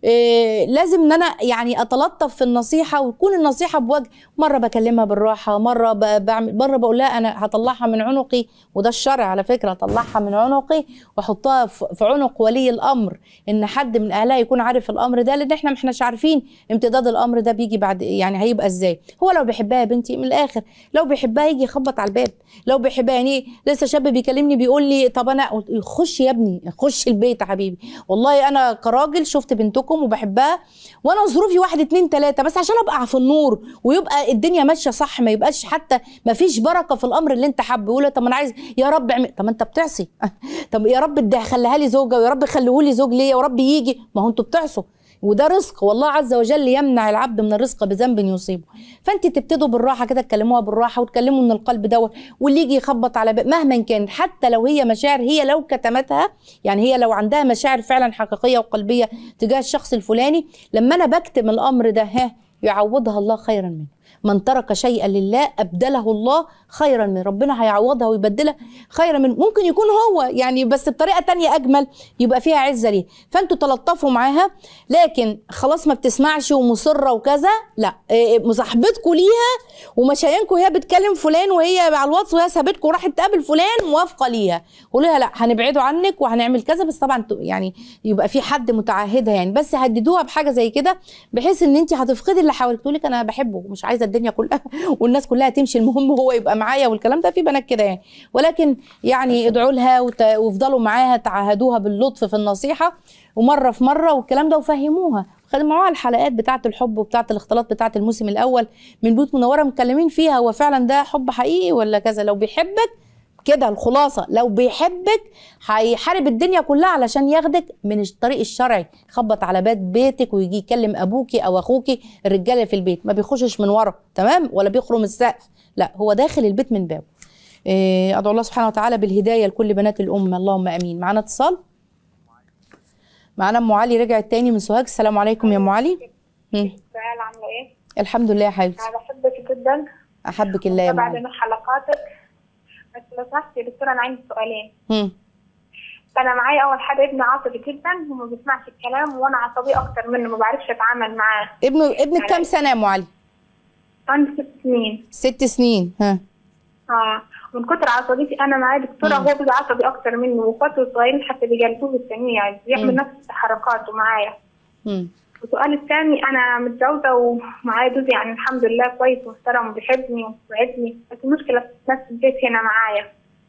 لازم ان انا يعني اتلطف في النصيحه، وتكون النصيحه بوجه. مره بكلمها بالراحه، مره مره بقول لها انا هطلعها من عنقي، وده الشرع على فكره، اطلعها من عنقي واحطها في عنق ولي الامر، ان حد من اهلها يكون عارف الامر ده، لان احنا ما احناش عارفين امتداد الامر ده بيجي بعد يعني هيبقى ازاي. هو لو بيحبها يا بنتي من الاخر، لو بيحبها يجي يخبط على الباب، لو بيحبها يعني لسه شاب بيكلمني بيقول لي طب انا خش يا ابني خش البيت يا حبيبي، والله انا كراجل شفت بنتكم وبحبها وانا ظروفي 1 2 3، بس عشان ابقى في النور ويبقى الدنيا ماشيه صح، ما يبقاش حتى ما فيش بركه في الامر اللي انت حابه. يقول طب انا عايز يا رب طب ما انت بتعصي طب يا رب ده خليها لي زوجه، ويا رب خليه لي زوج ليا، يا رب يجي، ما هو انتوا بتعصوا وده رزق، والله عز وجل يمنع العبد من الرزق بذنب يصيبه. فانت تبتدوا بالراحه كده، تكلموها بالراحه وتكلموا من القلب دوت، واللي يجي يخبط على باب مهما كان، حتى لو هي مشاعر، هي لو كتمتها يعني هي لو عندها مشاعر فعلا حقيقيه وقلبيه تجاه الشخص الفلاني، لما انا بكتم الامر ده يعوضها الله خيرا منه. من ترك شيئا لله أبدله الله خيرا منه، ربنا هيعوضها ويبدلها خيرا منه. ممكن يكون هو يعني بس بطريقة تانية أجمل يبقى فيها عزة ليه. فأنتوا تلطفوا معاها، لكن خلاص ما بتسمعش ومصرة وكذا، لا مصاحبتكم ليها ومشاينكم، هي بتكلم فلان وهي على الواتس وهي سابتكم وراحت تقابل فلان موافقة ليها، قولوا لها لا هنبعده عنك وهنعمل كذا، بس طبعا يعني يبقى في حد متعهدها يعني، بس هددوها بحاجة زي كده بحيث ان انت هتفقدي اللي حواليك، تقول لك انا بحبه ومش عايزه الدنيا كلها والناس كلها تمشي، المهم هو يبقى معايا والكلام ده، في بنات كده يعني. ولكن يعني ادعوا لها وافضلوا معاها، تعهدوها باللطف في النصيحه ومره في مره والكلام ده، وفهموها. معاها الحلقات بتاعه الحب وبتاعه الاختلاط بتاعه الموسم الاول من بيوت منوره متكلمين فيها، هو فعلا ده حب حقيقي ولا كذا. لو بيحبك كده الخلاصه، لو بيحبك هيحارب الدنيا كلها علشان ياخدك من الطريق الشرعي، يخبط على باب بيتك ويجي يكلم ابوكي او اخوكي. الرجاله في البيت ما بيخشش من ورا تمام، ولا بيخرم السقف، لا هو داخل البيت من بابه. ادعو الله سبحانه وتعالى بالهدايه لكل بنات الامه، اللهم امين. معانا اتصال، معانا ام علي رجعت تاني من سوهاج. السلام عليكم يا ام علي. عامله ايه؟ الحمد لله يا حبيبتي. انا بحبك جدا. احبك الله يا ام علي. بعد حلقاتك، بس لو سمحتي يا دكتوره انا عندي سؤالين. انا معايا اول حاجه ابن عصبي جدا وما بيسمعش الكلام، وانا عصبيه اكتر منه ما بعرفش اتعامل معاه. ابنك كام سنه يا ام علي؟ عندي 6 سنين. 6 سنين. من كتر عصبيتي انا معاه دكتوره هو بيبقى عصبي اكتر منه، واخواته الصغيرين حتى بيجلدوه بالثانيه، يعني بيعمل نفس حركاته معايا. والسؤال الثاني، انا متجوزه ومعايا جوزي يعني الحمد لله كويس محترم وبيحبني وبيساعدني، بس المشكله في نفس البيت هنا معايا.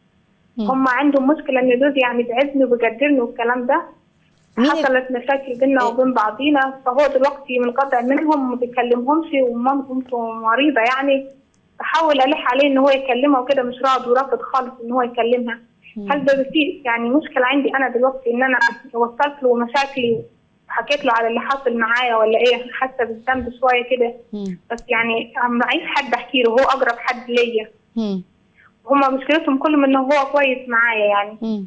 هم عندهم مشكله ان جوزي يعني بيعزني وبيقدرني والكلام ده. حصلت مشاكل بيننا وبين بعضينا، فهو دلوقتي منقطع منهم وما بيكلمهمش، ومامته مريضه يعني، بحاول الح عليه ان هو يكلمها وكده، مش راضي ورافض خالص ان هو يكلمها. هل ده في يعني مشكله عندي انا دلوقتي ان انا وصلت له مشاكلي حكيت له على اللي حاصل معايا ولا ايه؟ حاسه بالذنب شويه كده، بس يعني معيش حد احكي له، هو اقرب حد ليا. هما مشكلتهم كلهم انه هو كويس معايا يعني.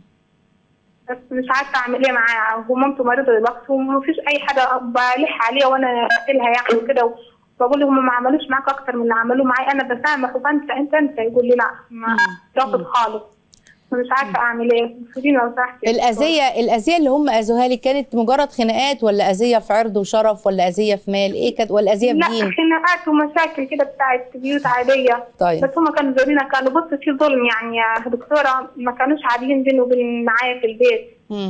بس مش عارفه اعمل ايه معاه، ومامته مريضه دلوقتي ومفيش اي حاجه بلح عليها وانا اقتلها يعني وكده، بقول له هم ما عملوش معاك اكتر من اللي عملوه معايا، انا بسامح انت يقول لي لا ما رافض خالص. مش عارفه اعمل ايه، فديني لو سمحتي. الاذيه اللي هم اذوها لي كانت مجرد خناقات، ولا اذيه في عرض وشرف، ولا اذيه في مال، ايه كانت، ولا اذيه في دين؟ لا خناقات ومشاكل كده بتاعت بيوت عاديه. طيب. بس هم كانوا زورينا، كانوا بص في ظلم يعني يا دكتوره، ما كانوش عاديين بينه وبين معايا في البيت.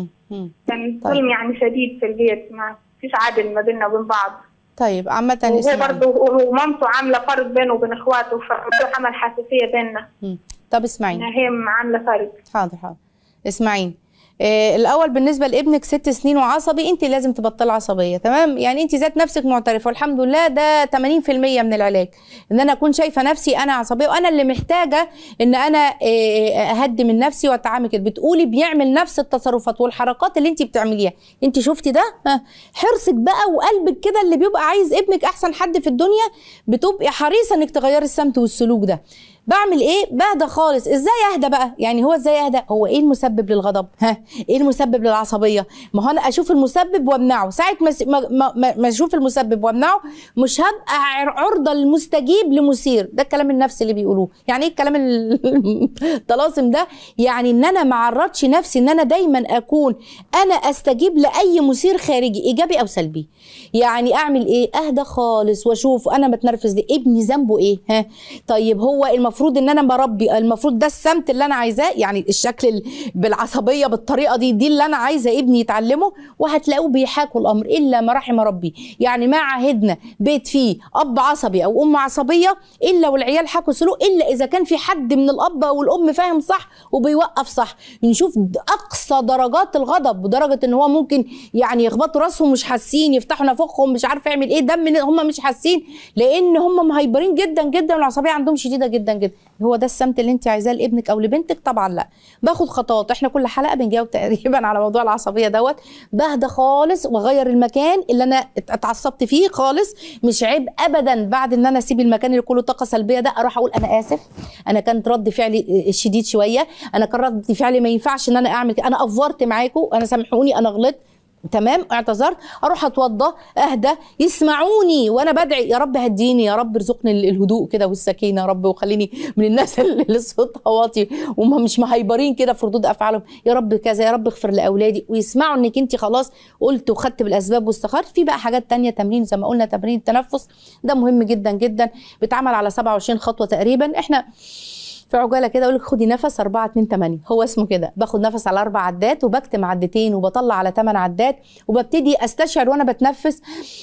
كان ظلم يعني شديد في البيت، ما فيش عادل ما بيننا وبين بعض. طيب عامة وهو برضه ومامته عامله فرق بينه وبين اخواته، فعمل حساسيه بيننا. طب اسمعيني، هي عامله فرق. حاضر اسمعيني. الاول بالنسبه لابنك 6 سنين وعصبي، انت لازم تبطلي عصبيه، تمام؟ يعني انت ذات نفسك معترفه، والحمد لله ده 80% من العلاج، ان انا اكون شايفه نفسي انا عصبيه وانا اللي محتاجه ان انا اهدي من نفسي واتعامل كده. بتقولي بيعمل نفس التصرفات والحركات اللي انت بتعمليها، انت شفتي ده؟ حرصك بقى وقلبك كده اللي بيبقى عايز ابنك احسن حد في الدنيا، بتبقي حريصه انك تغيري السمت والسلوك ده. بعمل ايه؟ بهدى خالص. ازاي اهدى بقى؟ يعني هو ازاي اهدى؟ هو ايه المسبب للغضب؟ ايه المسبب للعصبيه؟ ما هو انا اشوف المسبب وامنعه. ساعه ما اشوف المسبب وامنعه مش هبقى عرضه للمستجيب لمثير. ده الكلام النفسي اللي بيقولوه. يعني ايه الكلام الطلاسم ده؟ يعني ان انا ما اعرضش نفسي ان انا دايما اكون انا استجيب لاي مثير خارجي ايجابي او سلبي. يعني اعمل ايه؟ اهدى خالص واشوف انا بتنرفز ليه؟ ابني ذنبه ايه؟ طيب هو المفروض ان انا بربي، المفروض ده السمت اللي انا عايزاه، يعني الشكل بالعصبيه بالطريقه دي اللي انا عايزه ابني يتعلمه، وهتلاقوه بيحاكوا الامر الا ما رحم ربي. يعني ما عهدنا بيت فيه اب عصبي او ام عصبيه الا والعيال حكوا سلوك، الا اذا كان في حد من الاب او الام فاهم صح وبيوقف صح. نشوف اقصى درجات الغضب، ودرجه ان هو ممكن يعني يخبطوا راسهم مش حاسين، يفتحوا نافوخهم مش عارف يعمل ايه، دم هم مش حاسين، لان هم مهيبرين جدا جدا والعصبيه عندهم شديده جدا جدا. هو ده السمت اللي انت عايزاه لابنك او لبنتك؟ طبعا لا. باخد خطوات. احنا كل حلقه بنجاوب تقريبا على موضوع العصبيه دوت. بهدى خالص واغير المكان اللي انا اتعصبت فيه خالص. مش عيب ابدا بعد ان انا اسيب المكان اللي كله طاقه سلبيه ده اروح اقول انا اسف، انا كانت رد فعلي شديد شويه، انا كان رد فعلي ما ينفعش ان انا اعمل كده، انا افورت معاكم، انا سامحوني، انا غلطت، تمام، اعتذرت، اروح اتوضى، اهدى، يسمعوني وانا بدعي يا رب هديني، يا رب ارزقني الهدوء كده والسكينه يا رب، وخليني من الناس اللي صوتها واطي وهم مش مهيبرين كده في ردود افعالهم، يا رب كذا، يا رب اغفر لاولادي، ويسمعوا انك انت خلاص قلت وخدت بالاسباب واستخرت. في بقى حاجات تانية، تمرين زي ما قلنا تمرين التنفس، ده مهم جدا جدا، بيتعمل على 27 خطوه تقريبا. احنا في عجاله كده اقول لك خدي نفس 4 2 8، هو اسمه كده، باخد نفس على 4 عدات وبكتم عدتين وبطلع على 8 عدات، وببتدي استشعر وانا بتنفس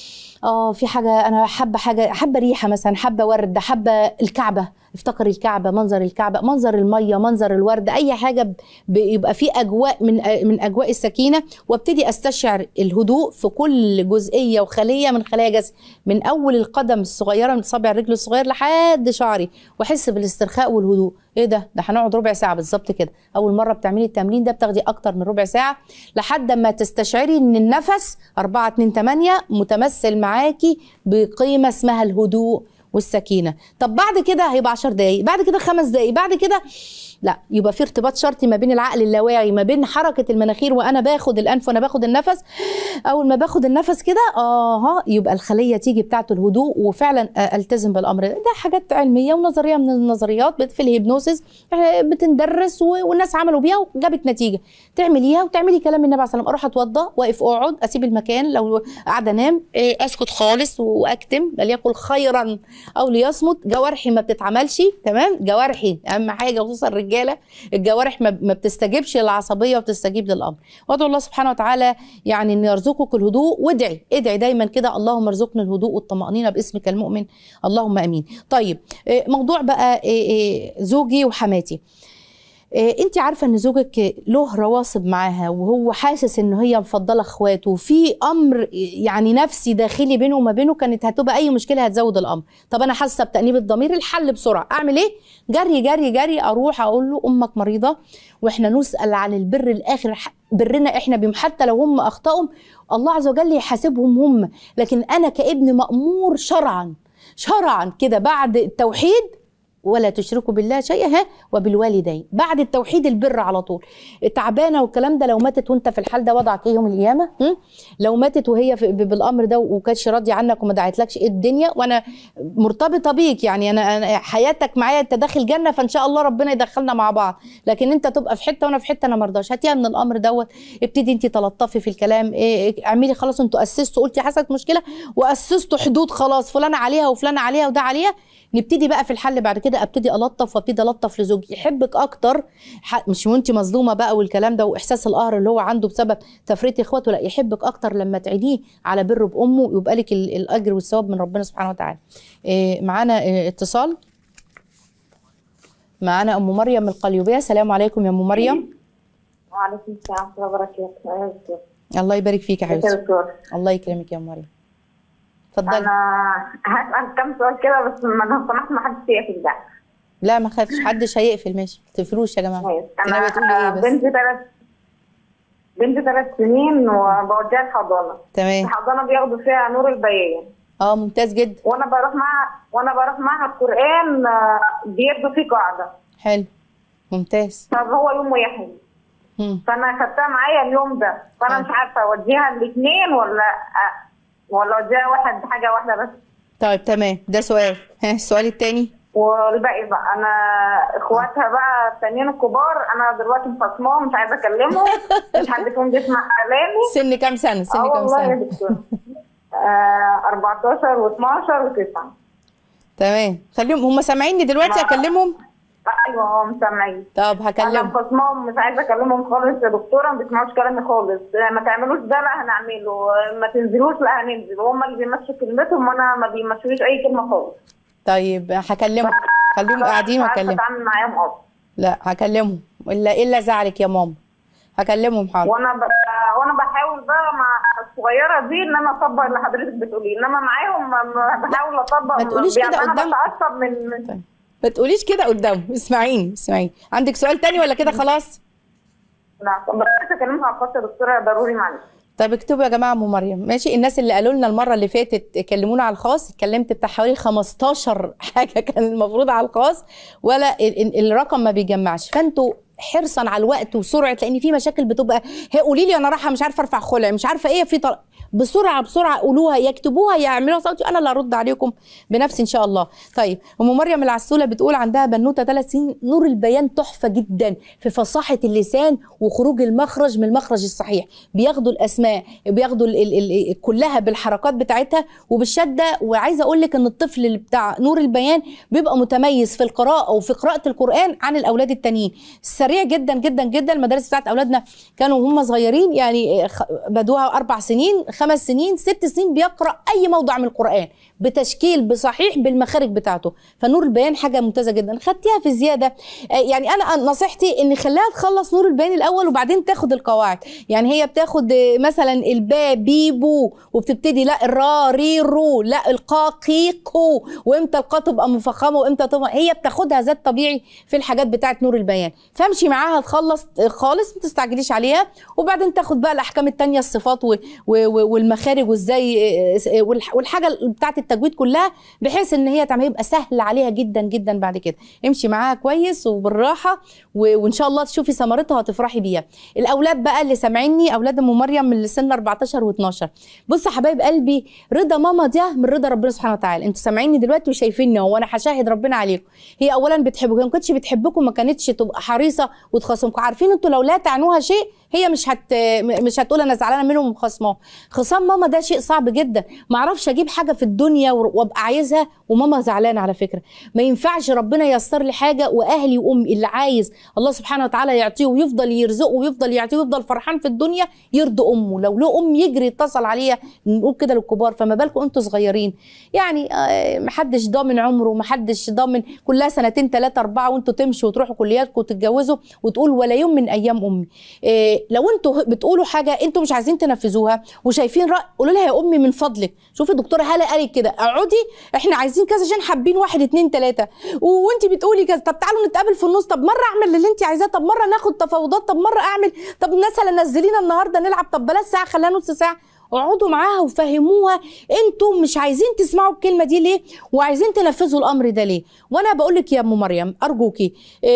في حاجه انا حابه ريحه مثلا، حابه ورد، حابه الكعبه، افتكر الكعبه، منظر الكعبه، منظر الميه، منظر الورد، اي حاجه بيبقى فيه اجواء من اجواء السكينه، وابتدي استشعر الهدوء في كل جزئيه وخليه من خلايا جسمي، من اول القدم الصغيره، من صابع الرجل الصغير لحد شعري، واحس بالاسترخاء والهدوء. ايه ده هنقعد ربع ساعه بالظبط كده. اول مره بتعملي التمرين ده بتاخدي اكتر من ربع ساعه لحد ما تستشعري ان النفس 4 2 8 متمثل معاكي بقيمه اسمها الهدوء والسكينه. طب بعد كده هيبقى 10 دقايق، بعد كده 5 دقايق، بعد كده لا، يبقى في ارتباط شرطي ما بين العقل اللاواعي، ما بين حركه المناخير وانا باخد الانف وانا باخد النفس. اول ما باخد النفس كده يبقى الخليه تيجي بتاعه الهدوء، وفعلا التزم بالامر ده. حاجات علميه ونظريه من النظريات في الهيبنوسيس بتندرس والناس عملوا بيها وجابت نتيجه. تعمليها وتعملي كلام النبي عليه الصلاه والسلام، اروح اتوضى، واقف، اقعد، اسيب المكان، لو قاعده انام اسكت خالص واكتم، ليقل خيرا او ليصمت. جوارحي ما بتتعملش، تمام، جوارحي اهم حاجه، خصوصا الرجاله الجوارح ما بتستجيبش للعصبيه وبتستجيب للامر. وادعو الله سبحانه وتعالى يعني ان يرزقك الهدوء، ادعي دايما كده اللهم ارزقنا الهدوء والطمانينه باسمك المؤمن، اللهم امين. طيب موضوع بقى زوجي وحماتي. انت عارفه ان زوجك له رواسب معاها، وهو حاسس ان هي مفضله اخواته، وفي امر يعني نفسي داخلي بينه وما بينه، كانت هتبقى اي مشكله هتزود الامر. طب انا حاسه بتانيب الضمير، الحل بسرعه، اعمل ايه؟ جري جري جري، اروح اقول له امك مريضه، واحنا نسال عن البر الاخر، برنا احنا بهم، حتى لو هم اخطاهم الله عز وجل يحاسبهم هم، لكن انا كابن مامور شرعا كده بعد التوحيد ولا تشركوا بالله شيئا وبالوالدين، بعد التوحيد البر على طول. تعبانه والكلام ده، لو ماتت وانت في الحال ده وضعك ايه يوم القيامه؟ لو ماتت وهي بالامر ده وكانتش راضيه عنك وما دعتلكش، ايه الدنيا؟ وانا مرتبطه بيك، يعني انا حياتك معايا، انت داخل جنه، فان شاء الله ربنا يدخلنا مع بعض، لكن انت تبقى في حته وانا في حته، انا ما ارضاش. هاتيها من الامر دوت، ابتدي انت تلطفي في الكلام، اعملي خلاص، انتوا اسستوا، قلتي حصلت مشكله واسستوا حدود، خلاص فلانه عليها وفلانه عليها وده عليها، نبتدي بقى في الحل بعد كده. ابتدي الطف لزوجي، يحبك اكتر، مش وانت مظلومه بقى والكلام ده واحساس القهر اللي هو عنده بسبب تفريط اخواته، لا، يحبك اكتر لما تعينيه على بره بامه، يبقى لك الاجر والثواب من ربنا سبحانه وتعالى. معانا اتصال، معانا ام مريم من القليوبيه. السلام عليكم يا ام مريم. وعليكم السلام ورحمه الله وبركاته. الله يبارك فيك يا حبيبتي. الله يكرمك يا ام مريم. اتفضلي. انا هسال كم سؤال كده بس، لو سمحت ما حدش يقفل ده. لا ما خافش، محدش هيقفل، ماشي، ما تقفلوش يا جماعه. انا بتقولي ايه بس؟ بنتي 3 سنين وبوديها الحضانه. تمام. الحضانه بياخدوا فيها نور البيان. ممتاز جدا. وانا بروح معها القران بيدوا فيه قاعده. حلو ممتاز. طب هو يوم واحد فانا خدتها معايا اليوم ده، فانا مش عارفه اوديها الاثنين ولا اوديها حاجه واحده بس. طيب تمام، ده سؤال. السؤال الثاني. والباقي بقى انا اخواتها بقى التانيين الكبار انا دلوقتي مخصماهم مش عايزه اكلمهم. مش حد فيهم بيسمع كلامي. سن كام سنه؟ سن كام سنه؟ والله يا دكتور 14 و12 و9. تمام، خليهم هم سامعيني دلوقتي اكلمهم. ايوه مسامعين. طب هكلمهم. انا مخصماهم مش عايزه اكلمهم خالص يا دكتوره، ما بيسمعوش كلامي خالص. ما تعملوش ده لا هنعمله، ما تنزلوش لا هننزل، وهم اللي بيمشوا كلمتهم وانا ما بيمشوش اي كلمه خالص. طيب هكلمهم، خليهم قاعدين واكلمهم. اتعامل معاهم اصلا. لا هكلمهم، الا زعلك يا ماما. هكلمهم حاضر. وانا بحاول بقى مع الصغيره دي ان انا اطبق اللي حضرتك بتقوليه، انما معاهم بحاول اطبق. ما تقوليش كده قدام. انا بتعصب من طيب. ما تقوليش كده قدامهم. اسمعيني. عندك سؤال تاني ولا كده خلاص؟ لا بس اكلمها على الخاص يا دكتوره ضروري معلش. طيب اكتبوا يا جماعه ام مريم ماشي. الناس اللي قالوا لنا المره اللي فاتت كلمونا على الخاص، اتكلمت بتاع حوالي 15 حاجه كان المفروض على الخاص، ولا الرقم ما بيجمعش. فانتوا حرصا على الوقت وسرعه، لان في مشاكل بتبقى هي قولي لي انا رايحه مش عارفه ارفع خلع مش عارفه ايه، في بسرعه قولوها، يكتبوها، يعملوها صوتي، انا اللي هرد عليكم بنفسي ان شاء الله. طيب ام مريم العسوله بتقول عندها بنوته 3 سنين، نور البيان تحفه جدا في فصاحه اللسان وخروج المخرج من المخرج الصحيح، بياخدوا الاسماء بياخدوا كلها بالحركات بتاعتها وبالشده. وعايزه اقول لك ان الطفل اللي بتاع نور البيان بيبقى متميز في القراءه وفي قراءه القران عن الاولاد التانيين، سريع جدا جدا جدا. المدارس بتاعت اولادنا كانوا هم صغيرين يعني بدوها 4 سنين 5 سنين 6 سنين بيقرأ أي موضع من القرآن بتشكيل بصحيح بالمخارج بتاعته. فنور البيان حاجة ممتازة جدا. خدتيها في زيادة يعني أنا نصيحتي إن خليها تخلص نور البيان الأول وبعدين تاخد القواعد. يعني هي بتاخد مثلا الباء بيبو وبتبتدي لا الرا ري رو، لا القا قي قو، وإمتى القا تبقى مفخمة وإمتى تبقى، هي بتاخدها ذات طبيعي في الحاجات بتاعت نور البيان. فامشي معاها تخلص خالص، ما تستعجليش عليها، وبعدين تاخد بقى الأحكام التانية الصفات والمخارج وازاي والحاجه بتاعت التجويد كلها، بحيث ان هي تعمل يبقى سهل عليها جدا جدا. بعد كده امشي معاها كويس وبالراحه وان شاء الله تشوفي ثمرتها وتفرحي بيها. الاولاد بقى اللي سامعيني اولاد ام مريم من سن 14 و12، بصوا يا حبايب قلبي، رضا ماما ده من رضا ربنا سبحانه وتعالى. انتوا سامعيني دلوقتي وشايفيني وانا هشاهد ربنا عليكم. هي اولا بتحبكم، ما كانتش بتحبكم ما كانتش تبقى حريصه وتخاصمكم. عارفين انتوا لو لا تعنوها شيء هي مش هتقول انا زعلانه منهم وخصمهم. خصام ماما ده شيء صعب جدا. ما اعرفش اجيب حاجه في الدنيا وابقى عايزها وماما زعلانه. على فكره ما ينفعش ربنا ييسر لي حاجه واهلي وامي اللي عايز الله سبحانه وتعالى يعطيه ويفضل يرزقه ويفضل يعطيه ويفضل فرحان في الدنيا يرضي امه. لو له ام يجري يتصل عليها، نقول كده للكبار، فما بالكم انتوا صغيرين. يعني محدش ضامن عمره، محدش ضامن، كلها 2 3 4 وانتوا تمشوا وتروحوا كلياتكم وتتجوزوا وتقول ولا يوم من ايام امي. لو انتوا بتقولوا حاجه انتوا مش عايزين تنفذوها وشايفين راي، قولوا لها يا امي من فضلك شوفي الدكتوره هاله قالت كده، اقعدي احنا عايزين كذا عشان حابين 1 2 3 وانت بتقولي كذا، طب تعالوا نتقابل في النص، طب مره اعمل اللي انت عايزاه، طب مره ناخد تفاوضات، طب مره اعمل، طب مثلا نزلينا النهارده نلعب، طب بلاش ساعه خليها نص ساعه. اقعدوا معاها وفهموها انتوا مش عايزين تسمعوا الكلمه دي ليه وعايزين تنفذوا الامر ده ليه. وانا بقول لك يا ام مريم ارجوكي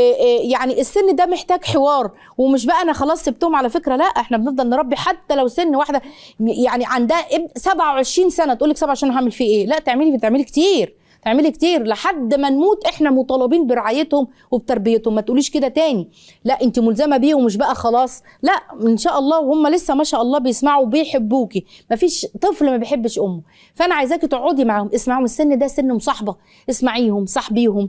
يعني السن ده محتاج حوار، ومش بقى انا خلاص سبتهم على فكره، لا احنا بنفضل نربي حتى لو سن واحده يعني عندها 27 سنه تقول لك 27 هعمل فيه ايه، لا تعملي كتير، تعملي كتير لحد ما نموت احنا مطالبين برعايتهم وبتربيتهم. ما تقوليش كده تاني، لا انت ملزمه بيهم ومش بقى خلاص، لا ان شاء الله وهم لسه ما شاء الله بيسمعوا وبيحبوكي. ما فيش طفل ما بيحبش امه، فانا عايزاكي تقعدي معاهم، اسمعهم، السن ده سن مصاحبه، اسمعيهم صاحبيهم،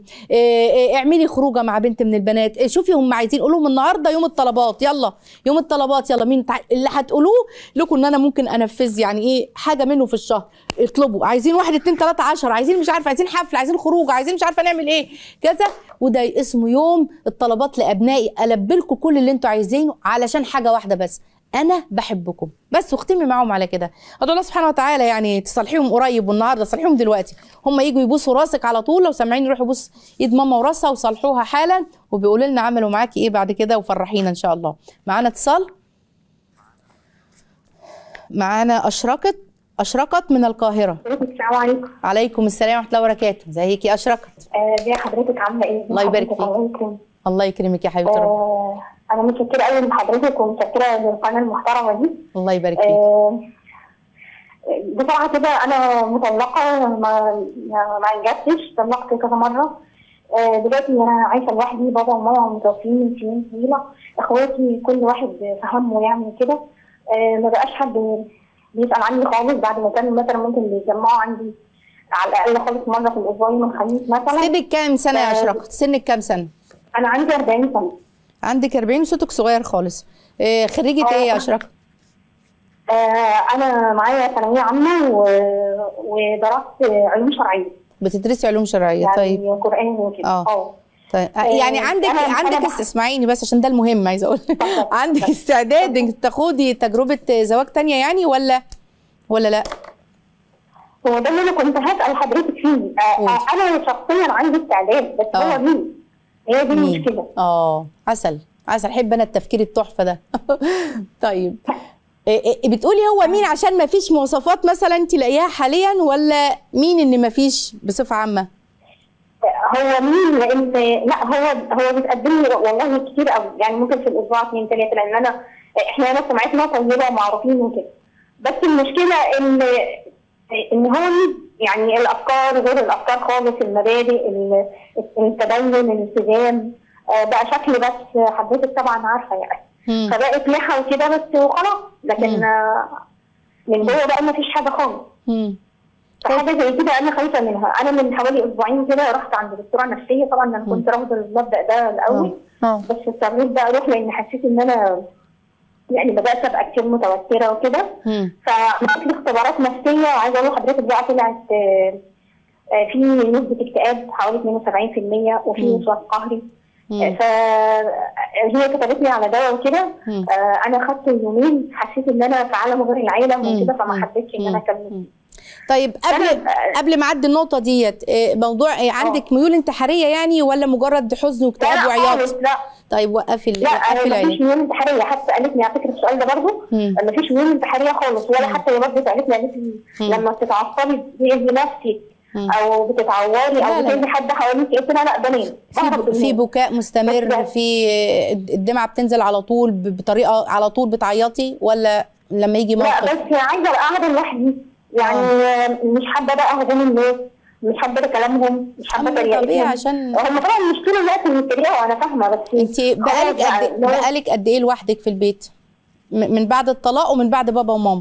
اعملي خروجه مع بنت من البنات، شوفي هم عايزين، قول لهم النهارده يوم الطلبات، يلا يوم الطلبات، يلا مين اللي هتقولوه لكم ان انا ممكن انفذ يعني ايه حاجه منه في الشهر، اطلبوا، عايزين 1 2 3 10، عايزين مش عارفه، عايزين حفله، عايزين خروج، عايزين مش عارفه نعمل ايه كذا، وده اسمه يوم الطلبات لابنائي. البلكم كل اللي انتوا عايزينه علشان حاجه واحده بس، انا بحبكم بس، واختمي معاهم على كده. ادعو الله سبحانه وتعالى يعني تصلحيهم قريب، والنهارده صلحيهم دلوقتي، هم يجوا يبوسوا راسك على طول، لو سامعين يروحوا يبوس ايد ماما وراسها وصلحوها حالا، وبيقولوا لنا عملوا معاكي ايه بعد كده وفرحينا ان شاء الله. معانا اتصال، معانا اشرقت اشرقت من القاهره. السلام عليكم. عليكم السلام ورحمه الله وبركاته. ازيك يا اشرقت؟ ازي حضرتك، عامله ايه؟ الله يبارك فيك. الله يكرمك يا حبيبتي ربنا. انا متشكره قوي لحضرتك ومتشكره للقناه المحترمه دي. الله يبارك فيك. بصراحه كده انا مطلقه، ما انجبتش، طلقت كذا مره. دلوقتي انا عايشه لوحدي، بابا وماما متوفيين من سنين طويله، اخواتي كل واحد في همه يعني كده. ما بقاش حد بيسال عني خالص، بعد ما كانوا مثلا ممكن بيجمعوا عندي على الاقل خالص مره في الاسبوع يوم الخميس مثلا. سنك كام سنه يا اشرقت؟ سنك كام سنه؟ انا عندي 40 سنه. عندك 40 وصوتك صغير خالص. خريجه ايه يا اشرقت؟ انا معايا ثانويه عامه ودرست علوم شرعيه. بتدرسي علوم شرعيه؟ يعني طيب قران وكده. طيب يعني عندك اسمعيني بس عشان ده المهم، عايزه اقول عندك استعداد انك تاخدي تجربه زواج تانية يعني ولا لا؟ هو ده اللي انا كنت هسال حضرتك فيه. انا شخصيا عندي استعداد، بس هو مين؟ هي دي المشكله. عسل احب انا التفكير التحفه ده. طيب بتقولي هو مين عشان ما فيش مواصفات مثلا انت لاقيها حاليا، ولا مين ان ما فيش بصفه عامه؟ هو مين؟ لان لا هو بيتقدم لي والله كتير قوي، يعني ممكن في الاسبوع 2 3، لان احنا هنا سمعتنا طيبه ومعروفين وكده. بس المشكله ان هو يعني الافكار غير الافكار خالص، المبادئ، التدين، الالتزام، بقى شكل بس حضرتك طبعا عارفه يعني. فبقت لحى وكده بس وخلاص، لكن من جوه بقى ما فيش حاجه خالص. فحاجه زي كده انا خايفه منها. انا من حوالي اسبوعين كده رحت عند دكتوره نفسيه، طبعا انا كنت رافضه المبدا ده الاول، بس اضطريت بقى اروح لان حسيت ان انا يعني بدات ابقى كتير متوتره وكده. فعملت اختبارات نفسيه، وعايزه اقول لحضرتك بقى طلعت في نسبه اكتئاب حوالي 72%، وفي وسواس قهري. فهي كتبت لي على دواء وكده. انا خدت يومين، حسيت ان انا في عالم غير العالم وكده، فما حبيتش ان انا اكمل. طيب قبل ما اعدي النقطه ديت، موضوع عندك ميول انتحاريه يعني، ولا مجرد حزن واكتئاب وعياط؟ لا. طيب وقفي لا، مفيش ميول انتحاريه. حتى قالت لي على فكره السؤال ده برضه، مفيش ميول انتحاريه خالص، ولا حتى هي برضه قالت لي لما بتتعصبي بتأذي نفسك او بتتعوري او بتأذي حد حواليك، قلت لها لا، ده نام. في بكاء مستمر، في الدمعه بتنزل على طول بطريقه على طول بتعيطي، ولا لما يجي موقف؟ لا، بس عايزه ابقى قاعده لوحدي يعني. مش حابه بقى اهدم الناس، مش حابه كلامهم، مش حابه طريقتهم. عشان هم طبعا مش طول الوقت بيتريقوا، انا فاهمه. بس انت بقالك قد ايه لوحدك في البيت من بعد الطلاق ومن بعد بابا وماما؟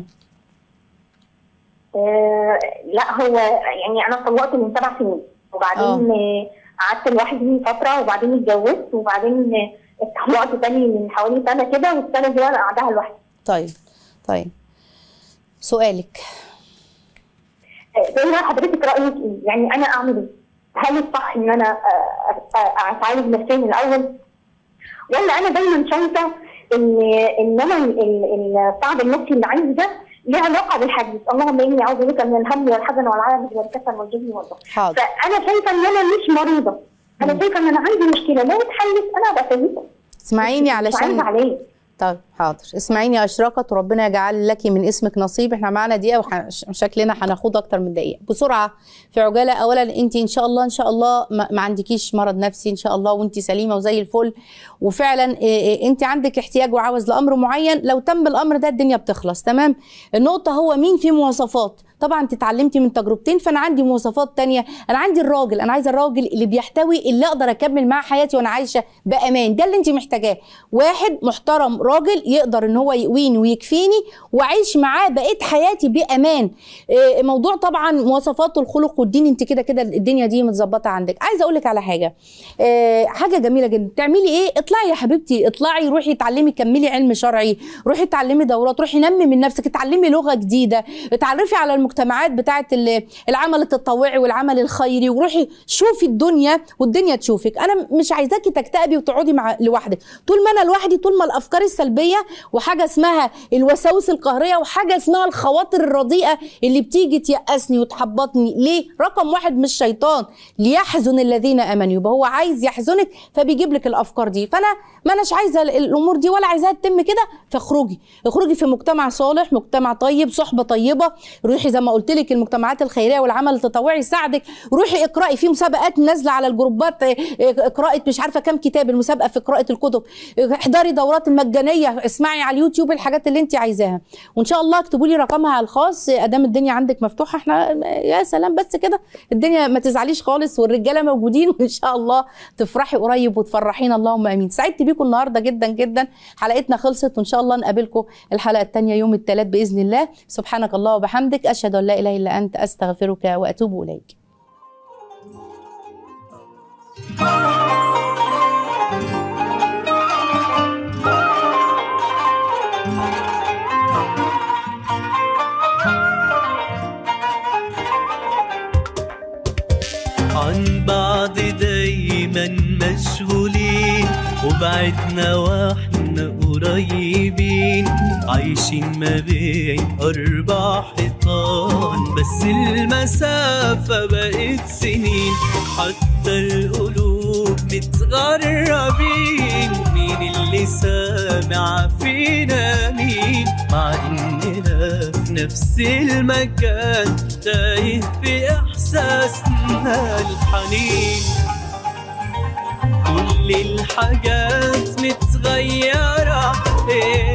لا، هو يعني انا اتطلقت من 7 سنين، وبعدين قعدت لوحدي فتره، وبعدين اتجوزت، وبعدين اتطلقت تاني من حوالي سنه كده، والسنه دي انا قاعداها لوحدي. طيب سؤالك زي ما حضرتك رايك ايه؟ يعني انا اعمل ايه؟ هل الصح ان انا اتعالج نفسيا الاول، ولا انا دايما شايفه ان انا التعب النفسي اللي عندي ده ليه علاقه بالحديث اللهم اني اعوذ بك من الهم والحزن والعجز والكسل والجبن والضغط. فانا شايفه ان انا مش مريضه، انا شايفه ان انا عندي مشكله لو اتحلت انا ابقى كويسه. اسمعيني علشان طيب حاضر، اسمعيني يا اشرقت، وربنا يجعل لك من اسمك نصيب. احنا معانا دقيقه وشكلنا هناخد اكتر من دقيقه. بسرعه في عجاله، اولا انت ان شاء الله ما عندكيش مرض نفسي ان شاء الله، وانت سليمه وزي الفل، وفعلا انت عندك احتياج وعاوز لامر معين، لو تم الامر ده الدنيا بتخلص. تمام. النقطه هو مين في مواصفات. طبعا انت اتعلمتي من تجربتين، فانا عندي مواصفات تانية. انا عندي الراجل، انا عايزه الراجل اللي بيحتوي، اللي اقدر اكمل معاه حياتي وانا عايشه بامان. ده اللي انت محتاجاه، واحد محترم، راجل يقدر ان هو يقويني ويكفيني واعيش معاه بقيت حياتي بامان. موضوع طبعا مواصفات الخلق والدين، انت كده الدنيا دي متظبطه عندك. عايزه اقول لك على حاجه جميله جدا. تعملي ايه؟ اطلعي يا حبيبتي، اطلعي روحي اتعلمي، كملي علم شرعي، روحي اتعلمي دورات، روحي نمي من نفسك، اتعلمي لغه جديده، اتعرفي على المجتمعات بتاعه العمل التطوعي والعمل الخيري، وروحي شوفي الدنيا والدنيا تشوفك. انا مش عايزاكي تكتئبي وتقعدي لوحدك. طول ما انا لوحدي، طول ما الافكار السلبيه وحاجه اسمها الوساوس القهريه وحاجه اسمها الخواطر الرديئه اللي بتيجي تيأسني وتحبطني. ليه؟ رقم واحد مش شيطان ليحزن الذين امنوا، يبقى هو عايز يحزنك فبيجيب لك الافكار دي. فانا ما اناش عايزه الامور دي ولا عايزاها تتم كده. فاخرجي في مجتمع صالح، مجتمع طيب، صحبه طيبه. روحي زي ما قلت لك المجتمعات الخيريه والعمل التطوعي يساعدك. روحي اقراي في مسابقات نازله على الجروبات، قراءه مش عارفه كام كتاب، المسابقه في قراءه الكتب. احضري دورات مجانيه، اسمعي على اليوتيوب الحاجات اللي انت عايزاها. وان شاء الله اكتبوا لي رقمها على الخاص ادام الدنيا عندك مفتوحه. احنا يا سلام بس كده الدنيا ما تزعليش خالص، والرجاله موجودين، وان شاء الله تفرحي قريب وتفرحينا اللهم امين. سعدت بيكم النهارده جدا جدا. حلقتنا خلصت، وان شاء الله نقابلكم الحلقه الثانيه يوم الثلاث باذن الله. سبحانك الله وبحمدك، اشهد ان لا اله الا انت، استغفرك واتوب اليك. عن بعض دايما مشغولين، وبعدنا واحنا قريبين، عايشين ما بين 4 حيطان، بس المسافة بقت سنين، حتى القلوب متغربين. مين اللي سامع فينا مين؟ مع اننا في نفس المكان، تايه في احساسنا الحنين. كل الحاجات متغيرة،